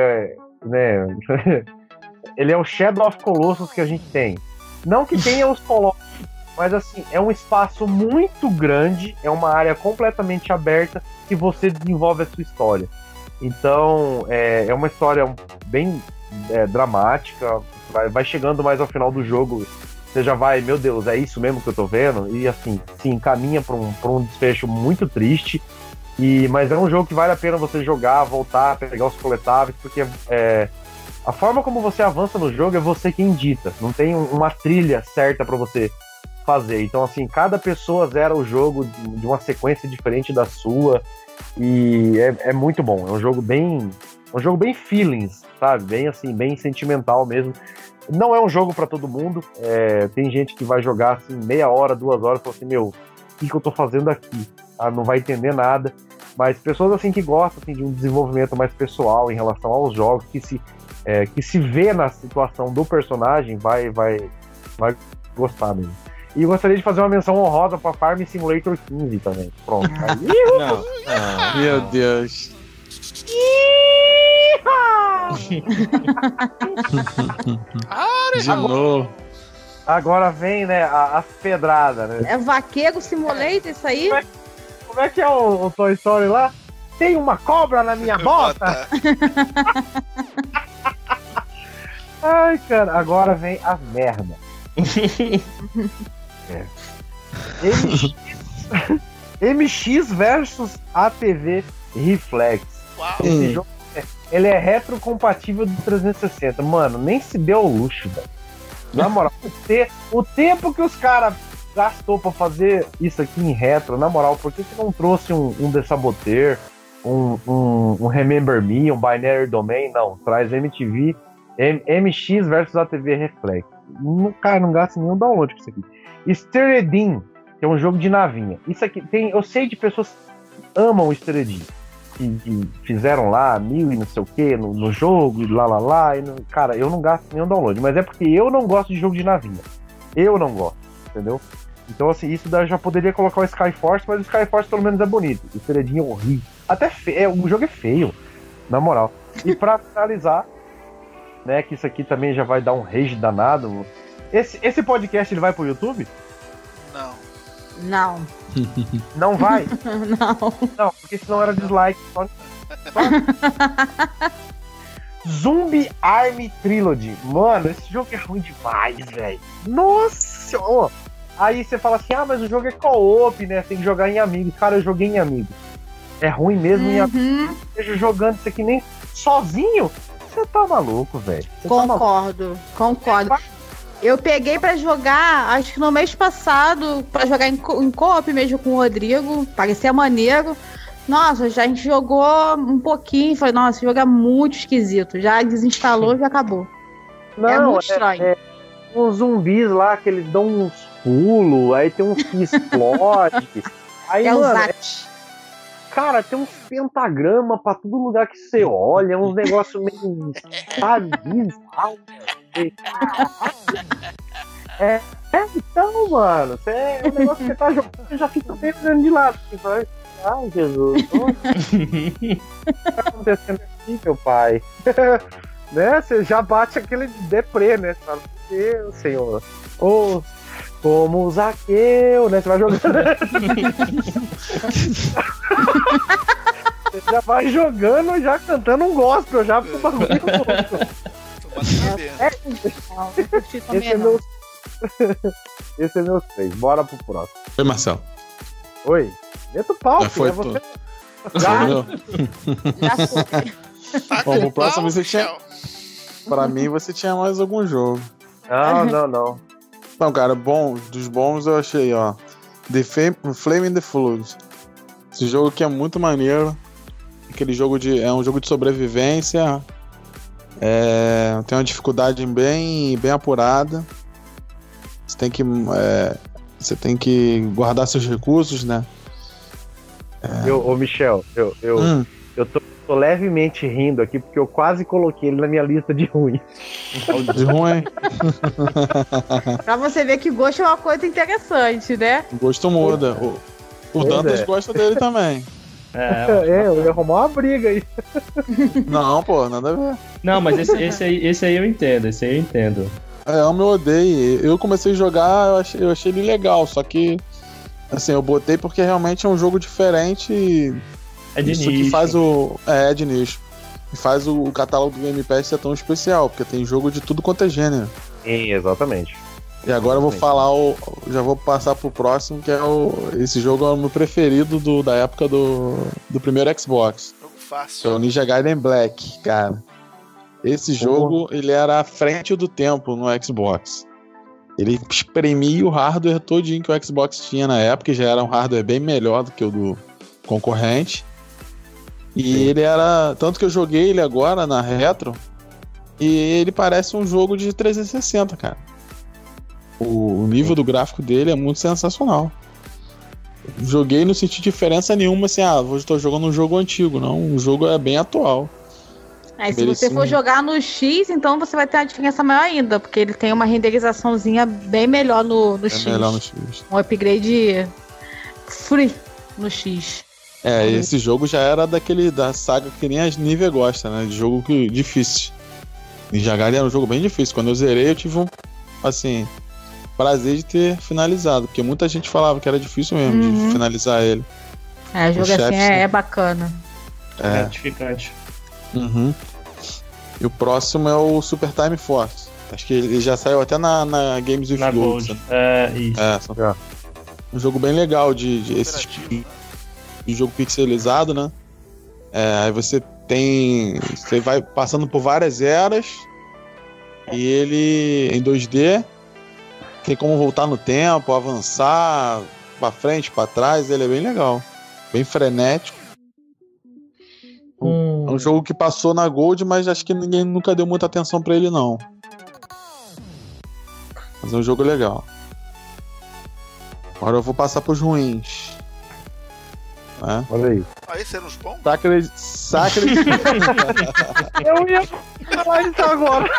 ele é o Shadow of Colossus que a gente tem. Não que tenha os Colossus, mas assim, é um espaço muito grande, é uma área completamente aberta que você desenvolve a sua história. Então, é uma história bem dramática, vai chegando mais ao final do jogo, você já vai, meu Deus, é isso mesmo que eu tô vendo? E assim, se encaminha pra um desfecho muito triste. Mas é um jogo que vale a pena você jogar, voltar, pegar os coletáveis, porque a forma como você avança no jogo é você quem dita. Não tem uma trilha certa pra você fazer. Então, assim, cada pessoa zera o jogo de uma sequência diferente da sua. E é muito bom. É um jogo bem feelings, sabe? Bem assim, bem sentimental mesmo. Não é um jogo pra todo mundo. Tem gente que vai jogar assim, meia hora, 2 horas, e fala assim, meu, o que eu tô fazendo aqui? Não vai entender nada. Mas pessoas assim que gostam assim, de um desenvolvimento mais pessoal em relação aos jogos, que se vê na situação do personagem, vai gostar mesmo. E eu gostaria de fazer uma menção honrosa para Farm Simulator 15 também. Pronto. Não. Meu Deus. De novo. Agora vem, né, as pedradas, né? É Vaqueiro Simulator isso aí? Como é que é o Toy Story lá? Tem uma cobra na minha bota? Ai, cara, agora vem as merda. MX versus ATV Reflex. Esse jogo ele é retrocompatível do 360. Mano, nem se deu o luxo, velho. Na moral, o tempo que os caras gastou pra fazer isso aqui em retro, na moral, por que você não trouxe um The Saboteur, um Remember Me, um Binary Domain? Não, traz MTV, MX versus ATV Reflex. Cara, não gasta nenhum download com isso aqui. Steredin, que é um jogo de navinha. Isso aqui eu sei de pessoas que amam o Steredin, que fizeram lá 1000 e não sei o que no jogo, e lá, cara, eu não gasto nenhum download, mas é porque eu não gosto de jogo de navinha. Eu não gosto, entendeu? Então, assim, isso daí já poderia colocar o Skyforce, mas o Skyforce pelo menos é bonito. O Steredin é horrível. Até o jogo é feio, na moral. E pra finalizar, né, que isso aqui também já vai dar um rage danado. Esse podcast ele vai pro YouTube? Não. Não vai? Não, porque senão era dislike. Só... Zombie Army Trilogy. Mano, esse jogo é ruim demais, velho. Nossa! Oh. Aí você fala assim, mas o jogo é co-op, né? Tem que jogar em amigos. Cara, eu joguei em amigos. É ruim mesmo em amigos. Eu esteja jogando isso aqui nem sozinho. Você tá maluco, velho. Concordo. Eu peguei pra jogar, acho que no mês passado, pra jogar em co-op mesmo com o Rodrigo. Parecia maneiro. Nossa, a gente jogou um pouquinho. Falei, nossa, esse jogo é muito esquisito. Já desinstalou e já acabou. Não, é muito estranho. Uns zumbis lá que eles dão uns pulos, aí tem uns que explodem. Aí, é mano, o Zat. Cara, tem uns pentagrama pra todo lugar que você olha, uns negócios meio, sabe, bizarro. Então, mano, é um negócio que você tá jogando, você já fica meio olhando de lado. Você fala, ai, Jesus, o que tá acontecendo aqui, meu pai? Né? Você já bate aquele deprê, né? Você fala, meu Senhor, como o Zaqueu, né? Você vai jogando. Você já vai jogando, já cantando um gospel, já pro bagulho. Esse é meu... Esse é meu 3. Bora pro próximo. Oi, Marcelo. Oi. Meta o pau, Foi filho, é tu. você. Já, Já foi. Bom, pro próximo você tinha... Pra mim, você tinha mais algum jogo. Não. Não, cara, dos bons eu achei, ó. The Flame in the Flood. Esse jogo aqui é muito maneiro. É um jogo de sobrevivência. Tem uma dificuldade bem apurada. Você tem que guardar seus recursos, né? Ô, Michel, eu tô levemente rindo aqui porque eu quase coloquei ele na minha lista de ruim. De ruim. Pra você ver que gosto é uma coisa interessante, né? O gosto muda. O Dantas gosta dele também. Eu ia arrumar uma briga aí. Não, pô, nada a ver. Não, mas esse aí eu entendo, Eu odeio. Eu comecei a jogar, eu achei ele legal, só que assim, eu botei porque realmente é um jogo diferente e é de isso nicho. que faz é de nicho. E faz o catálogo do Game Pass ser tão especial, porque tem jogo de tudo quanto é gênero. Sim, exatamente. E agora eu vou falar já vou passar pro próximo, que é esse jogo é o meu preferido da época do primeiro Xbox. Jogo fácil. Que é o Ninja Gaiden Black, cara. Esse jogo, ele era à frente do tempo no Xbox. Ele espremia o hardware todinho que o Xbox tinha na época, e já era um hardware bem melhor do que o do concorrente. E ele era... Tanto que eu joguei ele agora na Retro, e ele parece um jogo de 360, cara. O nível do gráfico dele é muito sensacional. Joguei não senti diferença nenhuma, assim, hoje estou jogando um jogo antigo, não. O jogo é bem atual. Se você for jogar no X, então você vai ter uma diferença maior ainda, porque ele tem uma renderizaçãozinha bem melhor no X. Melhor no X. Um upgrade free no X. Esse jogo já era da saga que nem a Nivea gosta, né? De jogo difícil. Ninja Gaiden era um jogo bem difícil. Quando eu zerei, eu tive prazer de ter finalizado, porque muita gente falava que era difícil mesmo de finalizar ele. O jogo assim é bacana. É gratificante. Uhum. E o próximo é o Super Time Force. Acho que ele já saiu até na Games with Gold. Isso. Um jogo bem legal de jogo pixelizado, né? Aí você vai passando por várias eras e ele em 2D tem como voltar no tempo, avançar pra frente, pra trás. Ele é bem legal, bem frenético. É um jogo que passou na Gold, mas acho que ninguém nunca deu muita atenção pra ele, não. Mas é um jogo legal. Agora eu vou passar pros ruins. Olha aí. Esses eram os bons? Sacred. Eu ia falar isso agora.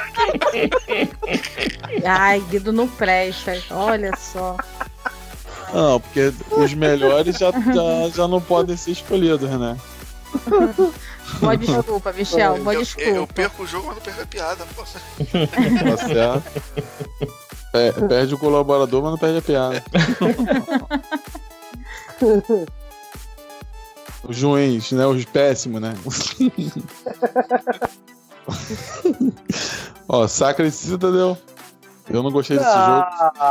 Ai, Guido não presta. Olha só. Não, porque os melhores já não podem ser escolhidos, né? Boa desculpa, Michel. Boa desculpa. Eu perco o jogo, mas não perco a piada. Pô. Tá certo. Perde o colaborador, mas não perde a piada. Os ruins, né? Os péssimos, né? Sacred Citadel. Eu não gostei desse jogo.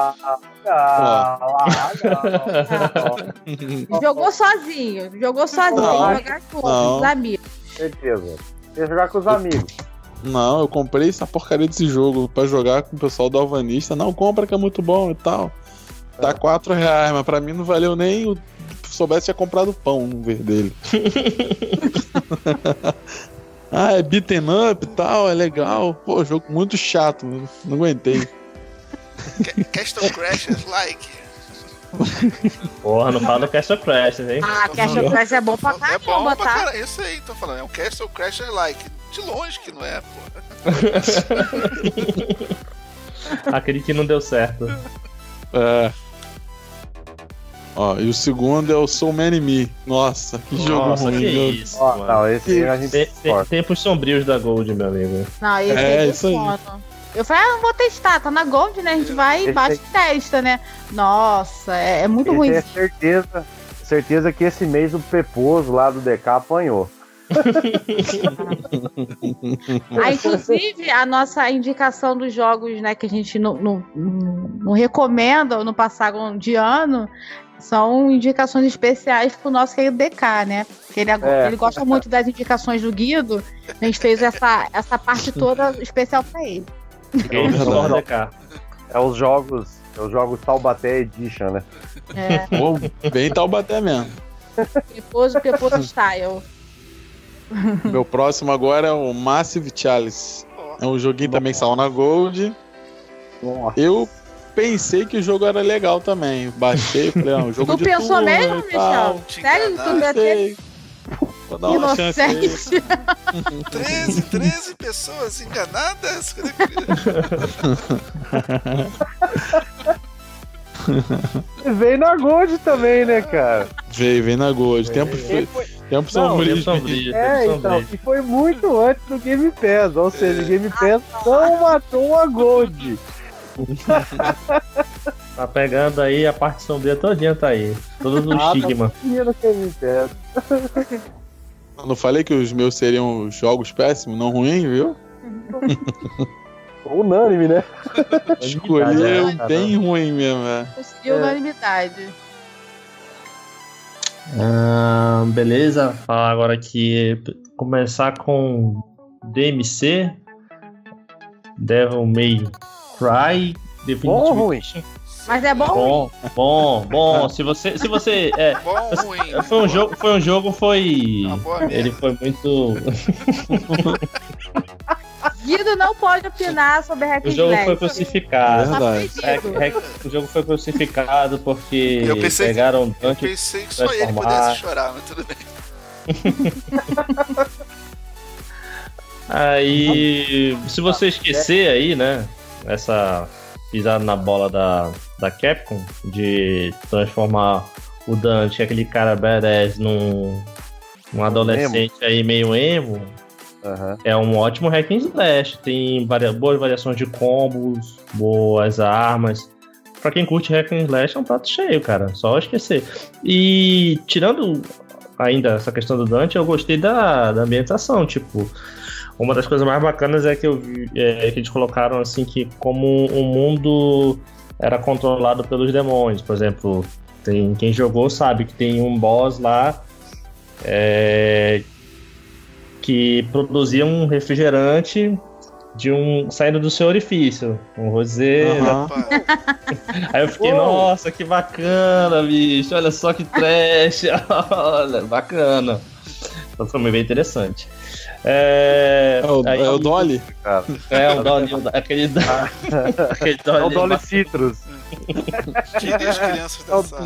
Jogou sozinho. Jogar com os amigos. Certeza. Ia jogar com os amigos. Não, eu comprei essa porcaria desse jogo pra jogar com o pessoal do Alvanista. Não, compra que é muito bom e tal. Tá R$4, mas pra mim não valeu nem se soubesse tinha comprado pão no ver dele. É beaten up e tal, é legal. Pô, jogo muito chato, não aguentei. Castle Crashers like. Porra, não fala do Castle Crashers, hein? Castle Crashers é bom pra caramba, É bom pra tá? caramba, isso aí, tô falando. É um Castle Crashers like. De longe que não é, pô. Aquele que não deu certo. E o segundo é o Soul Man Me. Nossa, que jogo ruim. Que isso, não, esse a gente tempos sombrios da Gold, meu amigo. Não, esse isso aí. Eu falei, não vou testar, tá na Gold, né? A gente vai e bate e testa, né? Nossa, é muito ruim. Tenho certeza. certeza que esse mês o Peposo lá do DK apanhou. Inclusive, a nossa indicação dos jogos, né, que a gente não recomenda ou não passaram de ano, são indicações especiais pro nosso querido DK, né? Porque ele gosta muito das indicações do Guido. A gente fez essa parte toda especial pra ele. É os jogos Taubaté Edition, né? Bem Taubaté mesmo. Peposo Style. Meu próximo agora é o Massive Chalice. É um joguinho também que saiu na Gold. Nossa. Eu pensei que o jogo era legal também. Baixei e falei, um jogo tu de pensou turno mesmo, e tal. Michel? Sério? Tu ainda Pensei. Vou dar uma chance aí. Inocente. 13 pessoas enganadas? Veio na Gold também, né, cara? Veio na Gold. Tempos sombrios. Então, e foi muito antes do Game Pass. Ou seja, o Game Pass não matou a Gold. Tá pegando aí a parte sombria todinha, tá aí. Todo o estigma. Eu não falei que os meus seriam jogos péssimos, não ruins, viu? Unânime, né? Escolheu bem ruim mesmo, Conseguiu unanimidade. Beleza, falar agora aqui. Começar com DMC, Devil May Cry. Bom ou ruim? Mas é bom? Bom. Se você Bom, ruim. Ele foi muito. Guido não pode opinar sobre Hack and O jogo Slash. foi crucificado. Verdade. O jogo foi crucificado porque Eu pensei pegaram Eu pensei que só ele pudesse chorar, mas tudo bem. Aí, se você esquecer aí, né, essa pisada na bola da Capcom de transformar o Dante, aquele cara badass, num adolescente aí meio emo, é um ótimo hack and slash. Tem boas variações de combos, boas armas. Pra quem curte hack and slash é um prato cheio, cara, só esquecer. E tirando ainda essa questão do Dante, eu gostei da ambientação, tipo... Uma das coisas mais bacanas é que eu vi que eles colocaram assim que como o mundo era controlado pelos demônios. Por exemplo, quem jogou sabe que tem um boss lá que produzia um refrigerante saindo do seu orifício, um rosé. Aí eu fiquei, nossa, que bacana, bicho. Olha só que trash. Olha, bacana. Então foi bem interessante. É o Dolly? É o Dolly, aquele Dolly. É o Dolly Citrus. Tirei as crianças da sala.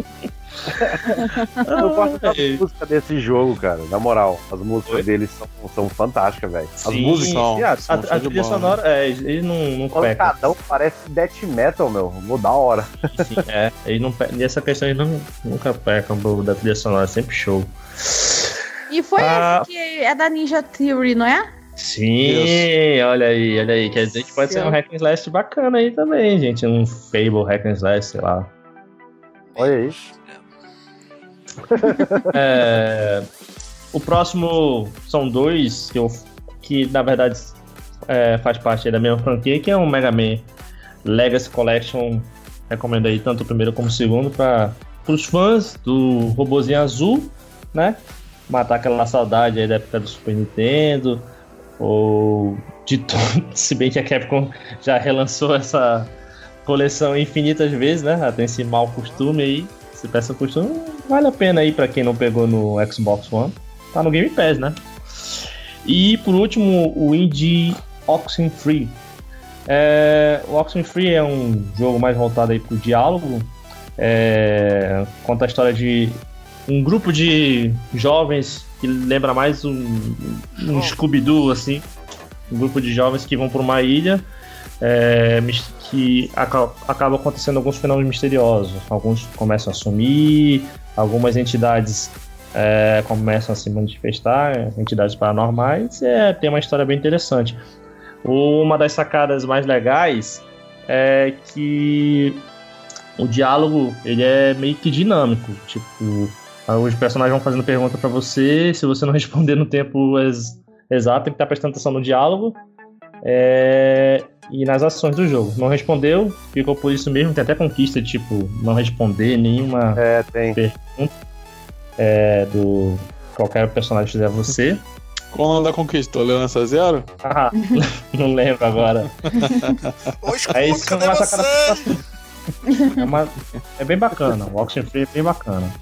Eu gosto da música desse jogo, cara. Na moral, as músicas deles são fantásticas, velho. As músicas são a trilha sonora, eles não pecam. Cada um parece death metal, meu. Vou da hora. Sim, eles não pecam. Nessa questão eles nunca pecam da trilha sonora, sempre show. E foi esse que é da Ninja Theory, não é? Sim, olha aí. Quer dizer que pode ser um hack and slash bacana aí também, gente. Um Fable hack and slash, sei lá. Olha aí. O próximo são dois que na verdade faz parte da mesma franquia, que é um Mega Man Legacy Collection. Recomendo aí tanto o primeiro como o segundo para os fãs do robozinho azul, né? Matar aquela saudade aí da época do Super Nintendo, ou de tudo, se bem que a Capcom já relançou essa coleção infinitas vezes, né? Ela tem esse mau costume aí, esse péssimo costume, vale a pena aí pra quem não pegou no Xbox One, tá no Game Pass, né? E por último, o Indie Oxenfree. O Oxenfree é um jogo mais voltado aí pro diálogo, conta a história de um grupo de jovens que lembra mais um Scooby-Doo, assim. Um grupo de jovens que vão para uma ilha que acaba acontecendo alguns fenômenos misteriosos. Alguns começam a sumir, algumas entidades começam a se manifestar, entidades paranormais. Tem uma história bem interessante. Uma das sacadas mais legais é que o diálogo, ele é meio que dinâmico. Tipo, os personagens vão fazendo pergunta pra você, se você não responder no tempo exato, tem que estar prestando atenção no diálogo e nas ações do jogo. Não respondeu, ficou por isso mesmo. Tem até conquista, tipo, não responder nenhuma pergunta do qualquer personagem fizer você. Qual o nome da conquista? Tolerância zero? Não lembro agora. Ô, escudo, cadê você? É bem bacana, o Oxenfree é bem bacana.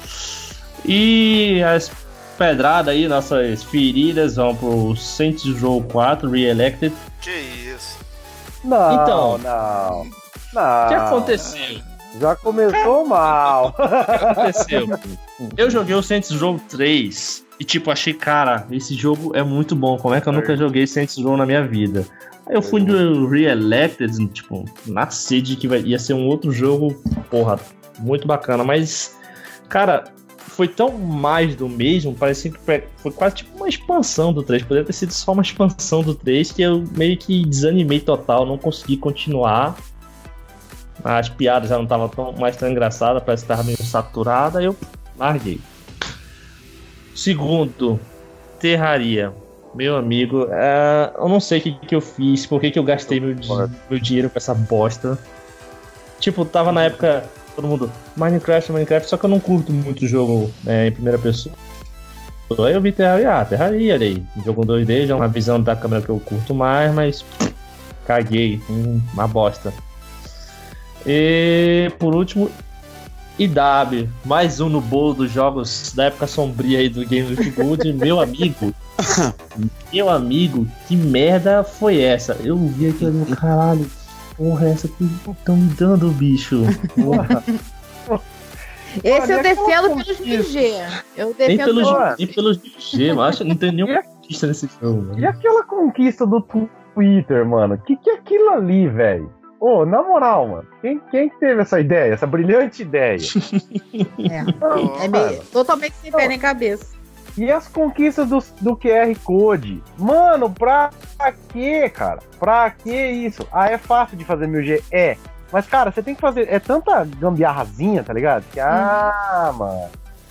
E as pedradas aí, nossas feridas, vão pro Saints Row 4 Re-Elected. Que isso? Não, Então, não. O que aconteceu? Já começou mal. O que aconteceu? Eu joguei o Saints Row 3 e, tipo, achei, cara, esse jogo é muito bom. Como é que eu nunca joguei Saints Row na minha vida? Aí eu fui do Re-Elected, tipo, na sede que ia ser um outro jogo, porra, muito bacana. Mas, cara, foi tão mais do mesmo, parecia que foi quase tipo uma expansão do 3. Poderia ter sido só uma expansão do 3 que eu meio que desanimei total, não consegui continuar. As piadas já não estavam mais tão engraçadas, parece que estava meio saturada, eu larguei. Segundo, Terraria. Meu amigo, eu não sei o que eu fiz, por que eu gastei meu dinheiro com essa bosta. Tipo, tava na época, todo mundo, Minecraft, só que eu não curto muito o jogo em primeira pessoa. Aí eu vi Terraria, olha aí. Jogo 2D, já é uma visão da câmera que eu curto mais, mas caguei, uma bosta. E por último, IW, mais um no bolo dos jogos da época sombria aí do Game of Gold. Meu amigo, que merda foi essa? Eu vi aquilo, caralho, porra, essa que estão me dando, bicho. Porra. Esse eu defendo pelos MG. Eu defendo nem pelos MG, mas acho que não tem nenhuma conquista nesse jogo. Mano. E aquela conquista do Twitter, mano? Que é aquilo ali, velho? Ô, na moral, mano, quem teve essa ideia, essa brilhante ideia? É meio, totalmente sem pé nem cabeça. E as conquistas do QR Code? Mano, pra quê, cara? Pra que isso? É fácil de fazer 1000G? Mas, cara, você tem que fazer... É tanta gambiarrazinha, tá ligado? Que, mano...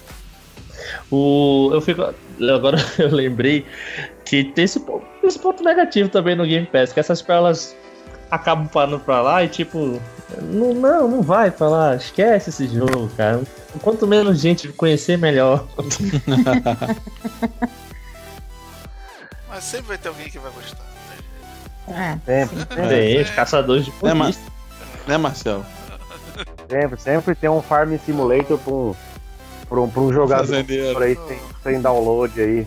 Agora eu lembrei que tem esse ponto negativo também no Game Pass, que essas pérolas acabam parando pra lá e tipo, não vai pra lá, esquece esse jogo, cara. Quanto menos gente conhecer, melhor. Mas sempre vai ter alguém que vai gostar. Sempre. Tem os caçadores de conquista. Né, Marcelo? Sempre tem um Farm Simulator pra um jogador por aí sem download aí.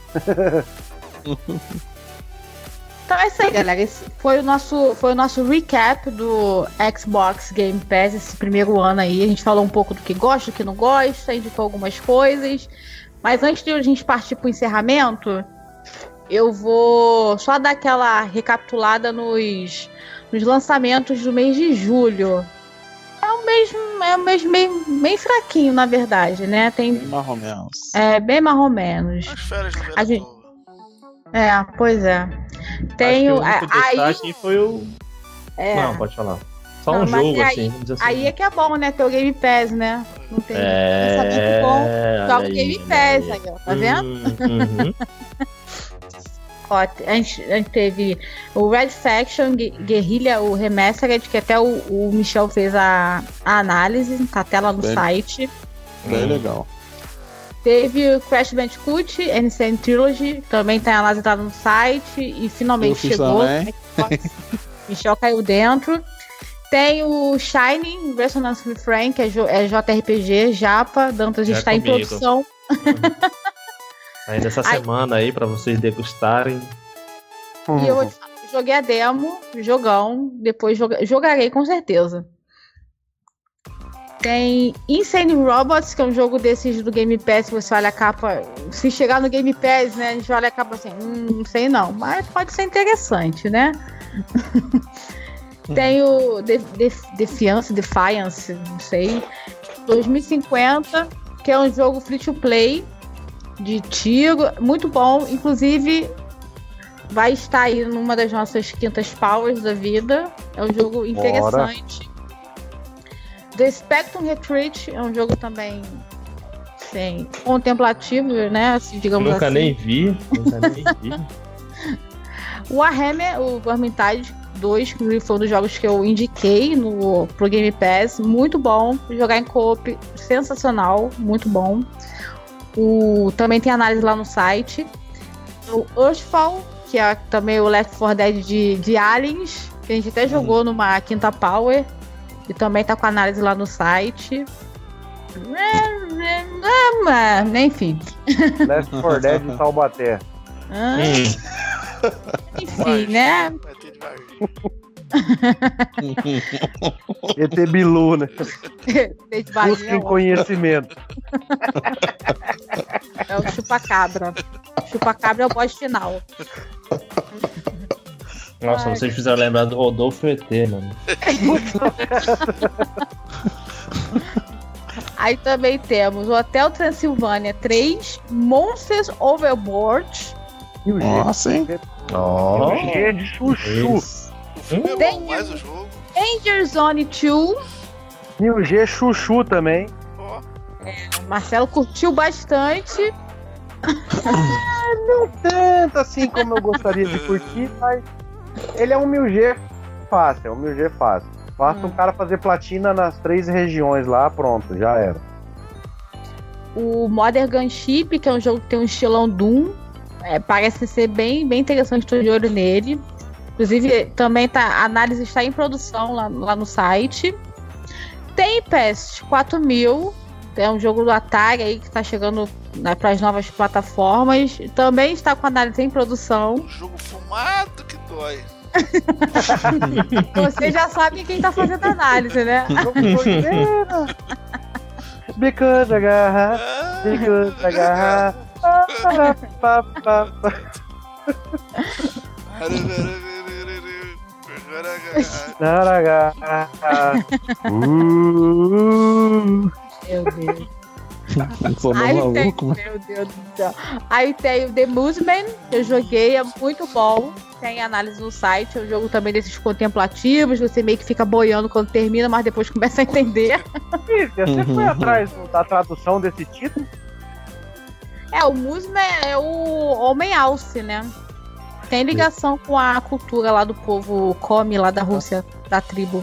Então é isso aí, galera. Esse foi o nosso recap do Xbox Game Pass esse primeiro ano aí. A gente falou um pouco do que gosta, do que não gosta, indicou algumas coisas. Mas antes de a gente partir pro encerramento, eu vou só dar aquela recapitulada nos lançamentos do mês de julho. É um mês meio fraquinho, na verdade, né? Tem bem mais ou menos. Bem mais ou menos. As férias no verão. Pois é. Tenho. Aí foi o. Não, pode falar. Só um jogo, assim. Aí é que é bom, né? Ter o Game Pass, né? Não tem lançamento bom. Joga o Game Pass aí, ó. Tá vendo? Ó, a gente teve o Red Faction Guerrilla, o Remastered, que até o Michel fez a análise, tá até lá no site. Bem legal. Teve o Crash Bandicoot, Insane Trilogy, também tá lá no site e finalmente chegou. Michel caiu dentro. Tem o Shining Resonance Refrain, que é JRPG, Japa, Dantas está em produção. Ainda essa semana aí pra vocês degustarem. E eu joguei a demo, jogão, depois jogarei com certeza. Tem Insane Robots, que é um jogo desses do Game Pass, você olha a capa, se chegar no Game Pass, né, a gente olha a capa assim, não sei não, mas pode ser interessante, né? Tem o Defiance, não sei, 2050, que é um jogo free to play, de tiro, muito bom, inclusive vai estar aí numa das nossas quintas powers da vida, é um jogo interessante. The Spectrum Retreat é um jogo também assim, contemplativo, né? Assim, digamos Nunca assim. nem vi. O Warhammer, o Vermintide 2, que foi um dos jogos que eu indiquei pro Game Pass, muito bom. Jogar em co-op, sensacional, muito bom. Também tem análise lá no site. O Earthfall, que é também o Left 4 Dead de Aliens, que a gente até jogou numa Quinta Power. E também tá com análise lá no site. Enfim. Left 4 Dead em Taubaté. Enfim, né? ET Bilu, né? Busquem conhecimento. É o chupa-cabra. Chupa-cabra é o boss final. Nossa, vocês fizeram lembrar do Rodolfo ET, mano. Aí também temos o Hotel Transilvânia 3, Monsters Overboard. Nossa, hein? G de chuchu. Mais o jogo. Danger Zone 2. E o G chuchu também. Marcelo curtiu bastante. Não tanto assim como eu gostaria de curtir, mas ele é um 1000G fácil, é um 1000G fácil. Basta o cara fazer platina nas 3 regiões lá, pronto, já era. O Modern Gunship, que é um jogo que tem um estilão Doom, parece ser bem interessante, estou de olho nele. Inclusive, também a análise está em produção lá no site. Tempest 4000, é um jogo do Atari aí que está chegando para as novas plataformas. Também está com análise em produção. Um jogo fumado que dói. Você já sabe quem está fazendo a análise, né? Because I got Meu Deus. Sou maluco, mano. Meu Deus do céu. Aí tem o The Mooseman, que eu joguei, é muito bom. Tem análise no site, é um jogo também desses contemplativos, você meio que fica boiando quando termina, mas depois começa a entender. Você foi atrás da tradução desse título? O Mooseman é o Homem-Alce, né? Tem ligação com a cultura lá do povo Komi, lá da Rússia, da tribo.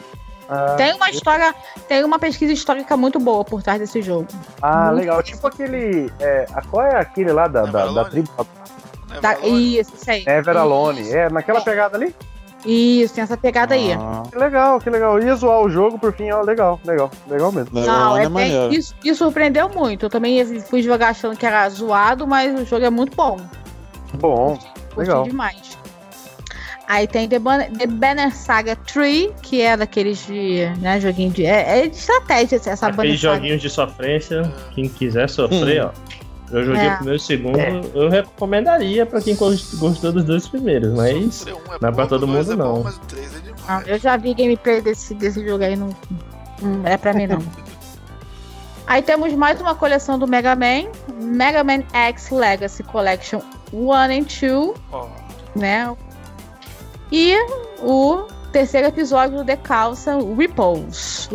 Tem uma pesquisa histórica muito boa por trás desse jogo. Muito legal. Tipo aquele. Qual é aquele lá da tribo? Isso aí. Never Alone. Naquela pegada ali? Isso, tem essa pegada aí. Que legal. Ia zoar o jogo, por fim, legal mesmo. Não, isso surpreendeu muito. Eu também fui jogar achando que era zoado, mas o jogo é muito bom. Legal. Demais. Aí tem The Banner Saga 3, que é daqueles de, né, joguinho de... É de estratégia essa Banner Aqueles Saga. joguinhos de sofrência, quem quiser sofrer, ó. Eu joguei o primeiro e o segundo, eu recomendaria pra quem gostou dos 2 primeiros, mas não é pra todo mundo, não. Mas o 3 é demais. Eu já vi gameplay desse jogo aí, não é pra mim, não. Aí temos mais uma coleção do Mega Man X Legacy Collection 1 and 2, né? E o terceiro episódio do The Calça, Ripples.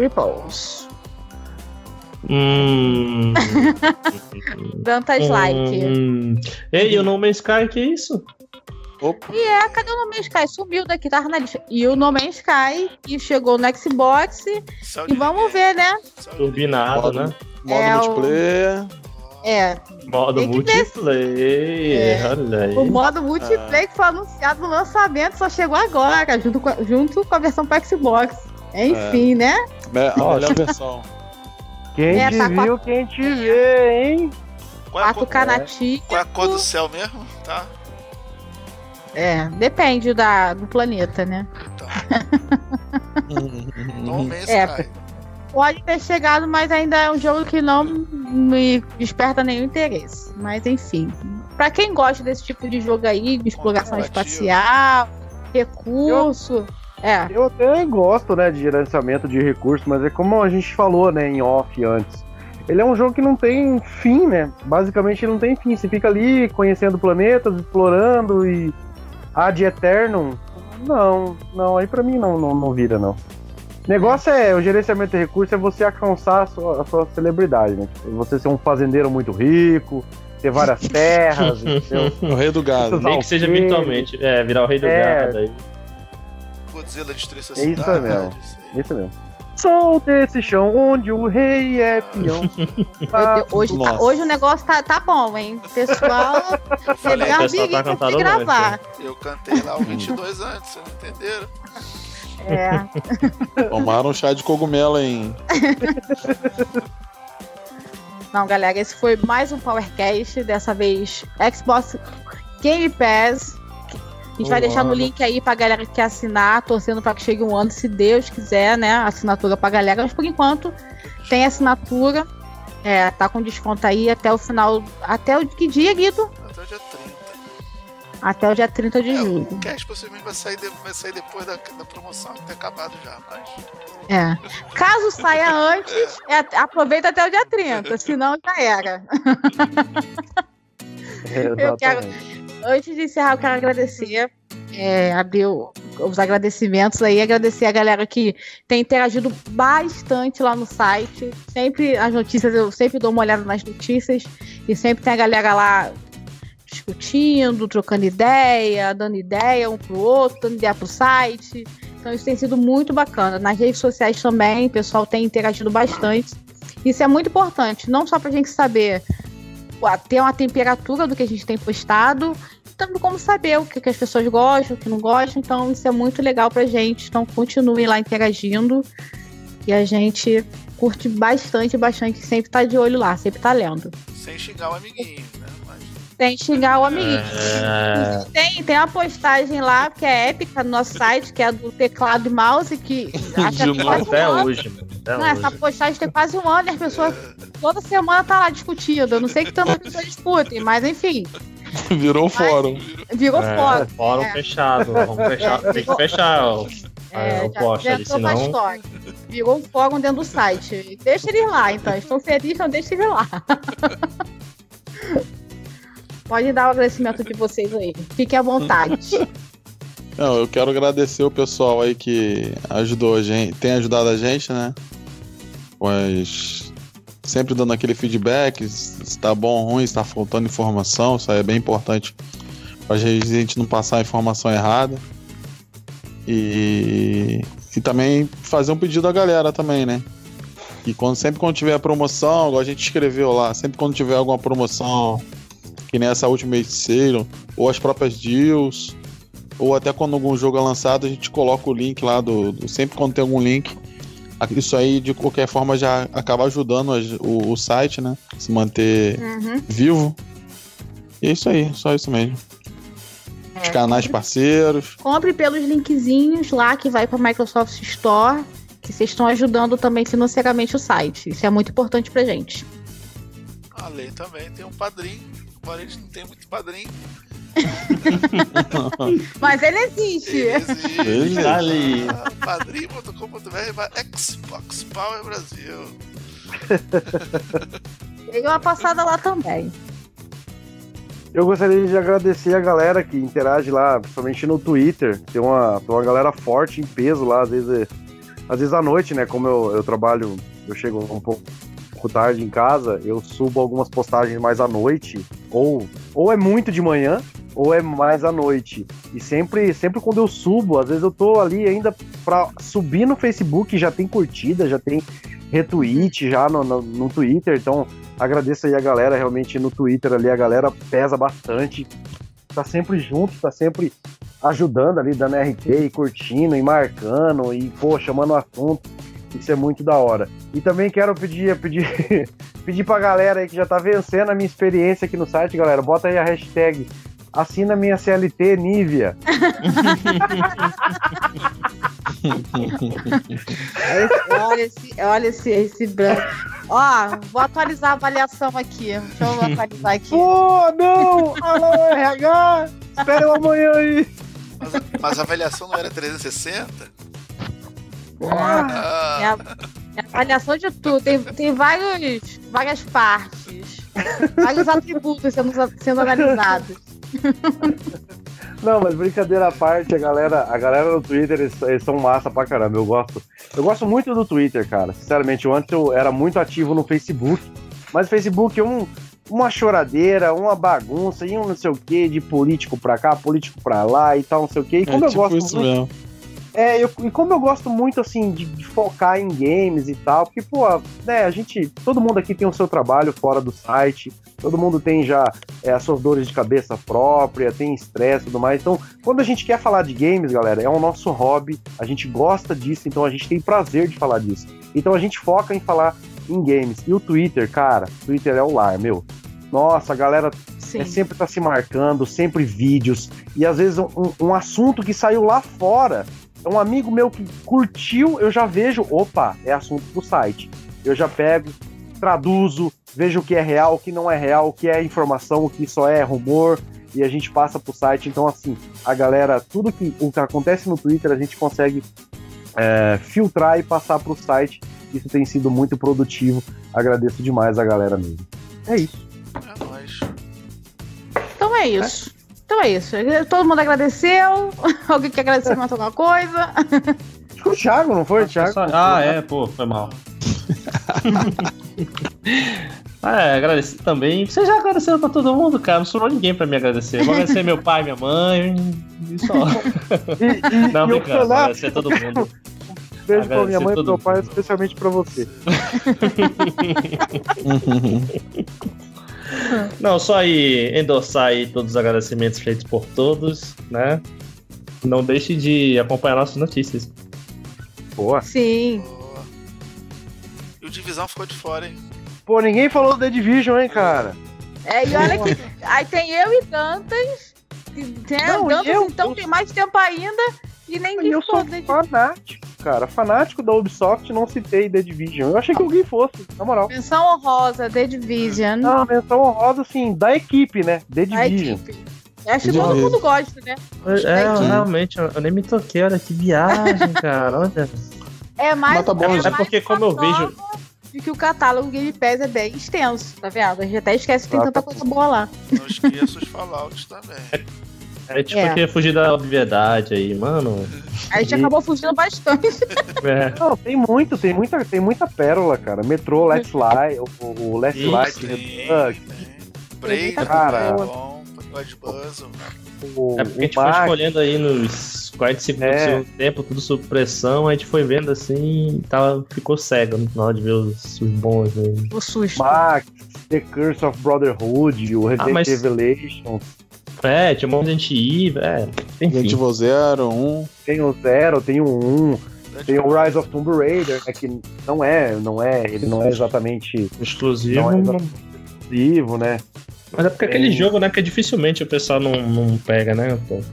Dantas like. Ei, o No Man's Sky, que isso? Opa. Cadê o No Man's Sky? Sumiu daqui, tava na lista. E o No Man's Sky, que chegou no Xbox. E vamos ver, né? Turbinado, né? Modo multiplayer. Modo multiplayer, olha aí. O modo multiplayer que foi anunciado no lançamento só chegou agora, junto com a versão para Xbox. Enfim, né? Olha a versão. Quem te viu, quem te vê, hein? 4K nativo. Qual é a cor do céu mesmo? Tá. Depende do planeta, né? Pode ter chegado, mas ainda é um jogo que não me desperta nenhum interesse. Mas enfim, pra quem gosta desse tipo de jogo aí, de exploração espacial, recurso... Eu até gosto, né, de gerenciamento de recursos, mas é como a gente falou, né, em off antes. Ele é um jogo que não tem fim, né? Basicamente ele não tem fim. Você fica ali conhecendo planetas, explorando e... Ad eternum? Não, aí pra mim não vira, não. O negócio o gerenciamento de recursos é você alcançar a sua celebridade, né? Tipo, você ser um fazendeiro muito rico, ter várias terras, o rei do gado. Nem que seja virtualmente, virar o rei do gado aí. Godzilla destruir sua Isso cidade. mesmo. Isso mesmo. Sou desse chão onde o rei é peão. Hoje o negócio tá bom, hein? Pessoal, falei, a pessoal tá tem que gravar. Eu cantei lá o 22 antes, vocês não entenderam? Tomaram um chá de cogumelo, hein? Não, galera, esse foi mais um PowerCast. Dessa vez, Xbox Game Pass. A gente vai deixar no link aí pra galera que quer assinar, torcendo pra que chegue um ano, se Deus quiser, né? Assinatura pra galera. Mas por enquanto, tem assinatura. Tá com desconto aí até o final. Até o que dia, Guido? Até o dia 30. Até o dia 30 de julho. O cast possivelmente vai sair depois da promoção, ter acabado já, mas... Caso saia antes, aproveita até o dia 30, senão já era. Eu quero, antes de encerrar, eu quero agradecer, abrir os agradecimentos aí, agradecer a galera que tem interagido bastante lá no site. Sempre as notícias, eu sempre dou uma olhada nas notícias e sempre tem a galera lá discutindo, trocando ideia, dando ideia um pro outro, dando ideia pro site. Então isso tem sido muito bacana. Nas redes sociais também, o pessoal tem interagido bastante. Isso é muito importante, não só pra gente saber ter uma temperatura do que a gente tem postado, também como saber o que as pessoas gostam, o que não gostam. Então isso é muito legal pra gente. Então continuem lá interagindo, e a gente curte bastante, sempre tá de olho lá, sempre tá lendo. Sem xingar o amiguinho, né? Sem xingar o amiguinho. Tem uma postagem lá que é épica no nosso site, que é do teclado e mouse, que até hoje. Essa postagem tem quase um ano e as pessoas toda semana tá lá discutindo. Eu não sei que tantas pessoas discutem, mas enfim. Virou fórum. Virou fórum. Fórum fechado. Vamos fechar. Tem que fechar o post ali, senão... Virou um fórum dentro do site. Deixa eles lá, então. Estou feliz, então deixa eles lá. Pode dar o agradecimento de vocês aí. Fiquem à vontade. Não, eu quero agradecer o pessoal aí que ajudou a gente, tem ajudado a gente, né? Mas sempre dando aquele feedback, se tá bom ou ruim, se tá faltando informação, isso aí é bem importante pra gente não passar a informação errada. E também fazer um pedido à galera também, né? E sempre quando tiver promoção, igual a gente escreveu lá, sempre quando tiver alguma promoção, que nem essa Ultimate Sale, ou as próprias deals, ou até quando algum jogo é lançado, a gente coloca o link lá sempre quando tem algum link. Isso aí, de qualquer forma, já acaba ajudando o site, né? Se manter vivo. E é isso aí, só isso mesmo. Os canais parceiros. Compre pelos linkzinhos lá que vai para a Microsoft Store, que vocês estão ajudando também financeiramente o site. Isso é muito importante pra gente. A lei também tem um padrinho. Agora a gente não tem muito padrinho. Mas ele existe. Ele tá ali. padrinho.com.br/Xbox Power Brasil. Dei uma passada lá também. Eu gostaria de agradecer a galera que interage lá, principalmente no Twitter. Tem uma galera forte em peso lá, às vezes à noite, né? Como eu trabalho, eu chego um pouco tarde em casa, eu subo algumas postagens mais à noite, ou é muito de manhã, ou é mais à noite. E sempre quando eu subo, às vezes eu tô ali ainda pra subir no Facebook, já tem curtida, já tem retweet já no Twitter. Então agradeço aí a galera, realmente no Twitter ali a galera pesa bastante, tá sempre junto, tá sempre ajudando ali, dando RT e curtindo e marcando e chamando o assunto. Isso é muito da hora. E também quero pedir pra galera aí que já tá vencendo a minha experiência aqui no site, galera, bota aí a hashtag assina minha CLT Nívia. Olha esse branco. Ó, vou atualizar a avaliação aqui. Deixa eu atualizar aqui. Pô, não! Alô, RH! Espera eu amanhã aí. Mas a avaliação não era 360? É a avaliação de tudo. Tem várias partes. Vários atributos sendo analisados. Não, mas brincadeira à parte, a galera no Twitter, eles são massa pra caramba. Eu gosto muito do Twitter, cara. Sinceramente, antes eu era muito ativo no Facebook, mas o Facebook é uma choradeira, uma bagunça, e um não sei o que, de político pra cá, político pra lá e tal, não sei o que. E como eu tipo gosto isso muito, mesmo. E como eu gosto muito, assim, de focar em games e tal, porque, pô, né, todo mundo aqui tem o seu trabalho fora do site, todo mundo tem já as suas dores de cabeça própria, tem estresse e tudo mais, então, quando a gente quer falar de games, galera, é o nosso hobby, a gente gosta disso, então a gente tem prazer de falar disso. Então a gente foca em falar em games. E o Twitter, cara, Twitter é o lar, meu. Nossa, a galera sempre tá se marcando, sempre vídeos, e às vezes um assunto que saiu lá fora, um amigo meu que curtiu, eu já vejo, opa, é assunto do site. Eu já pego, traduzo, vejo o que é real, o que não é real, o que é informação, o que só é rumor, e a gente passa pro site. Então, assim, a galera, o que acontece no Twitter, a gente consegue filtrar e passar pro site. Isso tem sido muito produtivo. Agradeço demais a galera mesmo. É isso. É nóis. Então é isso. Todo mundo agradeceu. Alguém quer agradecer mais alguma coisa? O Thiago, não foi? Thiago? Foi mal. Agradecer também. Você já agradeceu pra todo mundo, cara. Não sobrou ninguém pra me agradecer. Vou agradecer meu pai, minha mãe e só. Não, brincando, agradecer todo mundo. Beijo pra minha mãe e pro meu pai, especialmente pra você. Não, só endossar aí todos os agradecimentos feitos por todos, né? Não deixe de acompanhar nossas notícias. Boa. Sim. Boa. E o Divisão ficou de fora, hein? Pô, ninguém falou do The Division, hein, cara? E olha que aí tem eu e Dantas. Então tem mais tempo ainda e nem eu sou fanático, cara. Fanático da Ubisoft, não citei The Division. Eu achei que alguém fosse, na moral. Menção honrosa, The Division. Não, menção honrosa, assim, da equipe, né? The Division. Acho que todo mundo gosta, né? Realmente, eu nem me toquei, olha que viagem, cara. Olha. É mais tá bom, é porque como eu vejo de que o catálogo Game Pass é bem extenso, tá vendo? A gente até esquece que tem tanta coisa boa lá. Não esqueça os Fallouts também. Porque fugir da obviedade aí, mano. A gente acabou fugindo bastante. Não, tem muita pérola, cara. Metrô, Let's Light, o Let's Light, Braid, cara. bom, God Puzzle. Porque a gente foi escolhendo aí nos 45 do tempo, tudo sob pressão, a gente foi vendo assim, ficou cego no final de ver os bons aí. O susto. Max, The Curse of Brotherhood, o Resident Revelations. Tinha um monte de gente ir, enfim. Resident Evil 0, 1. Tem o 0, tem o 1, tem o Rise of Tomb Raider, que ele não é exatamente exclusivo. Não é exatamente exclusivo, né? Mas é porque aquele jogo, né, que dificilmente o pessoal não pega, né?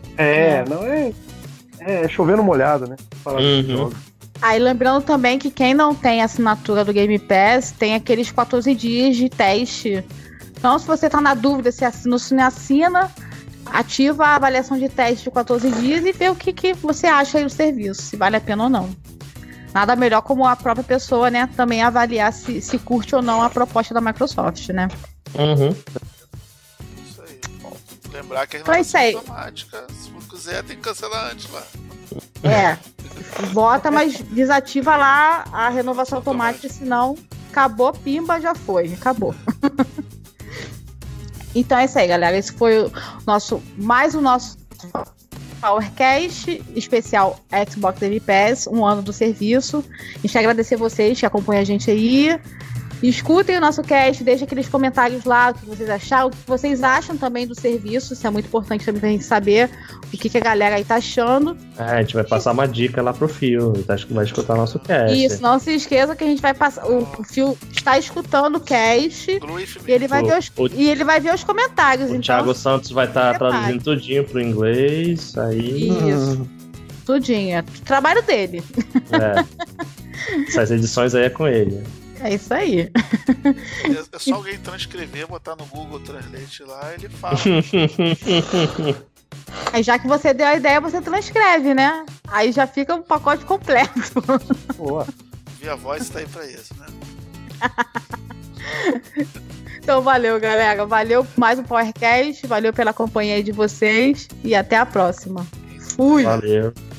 É chovendo molhado, né? Aí lembrando também que quem não tem assinatura do Game Pass tem aqueles 14 dias de teste. Então, se você tá na dúvida se assina ou se não assina, ativa a avaliação de teste de 14 dias e vê o que você acha aí do serviço, se vale a pena ou não. Nada melhor como a própria pessoa, né, também avaliar se curte ou não a proposta da Microsoft, né? Isso aí. Bom, lembrar que a renovação automática, se não quiser, tem que cancelar antes lá. Bota, mas desativa lá a renovação automática, senão acabou, pimba, já foi, acabou. Então é isso aí, galera. Esse foi o nosso PowerCast especial Xbox Game Pass, um ano do serviço. A gente quer agradecer vocês que acompanham a gente aí. Escutem o nosso cast, deixem aqueles comentários lá, o que vocês acharam, o que vocês acham também do serviço, isso é muito importante também pra gente saber o que a galera aí tá achando. A gente vai passar uma dica lá pro Fio, vai escutar nosso cast. Isso, não se esqueça que a gente vai passar, o Fio está escutando o cast e ele vai ver os comentários. O Thiago Santos vai estar traduzindo tudinho pro inglês, aí... Isso, tudinho, é trabalho dele. Essas edições aí é com ele. É isso aí. É só alguém transcrever, botar no Google Translate lá, ele fala. Aí já que você deu a ideia, você transcreve, né? Aí já fica um pacote completo. Boa. Via voz tá aí pra isso, né? Então valeu, galera. Valeu mais um PowerCast. Valeu pela companhia de vocês. E até a próxima. Fui! Valeu.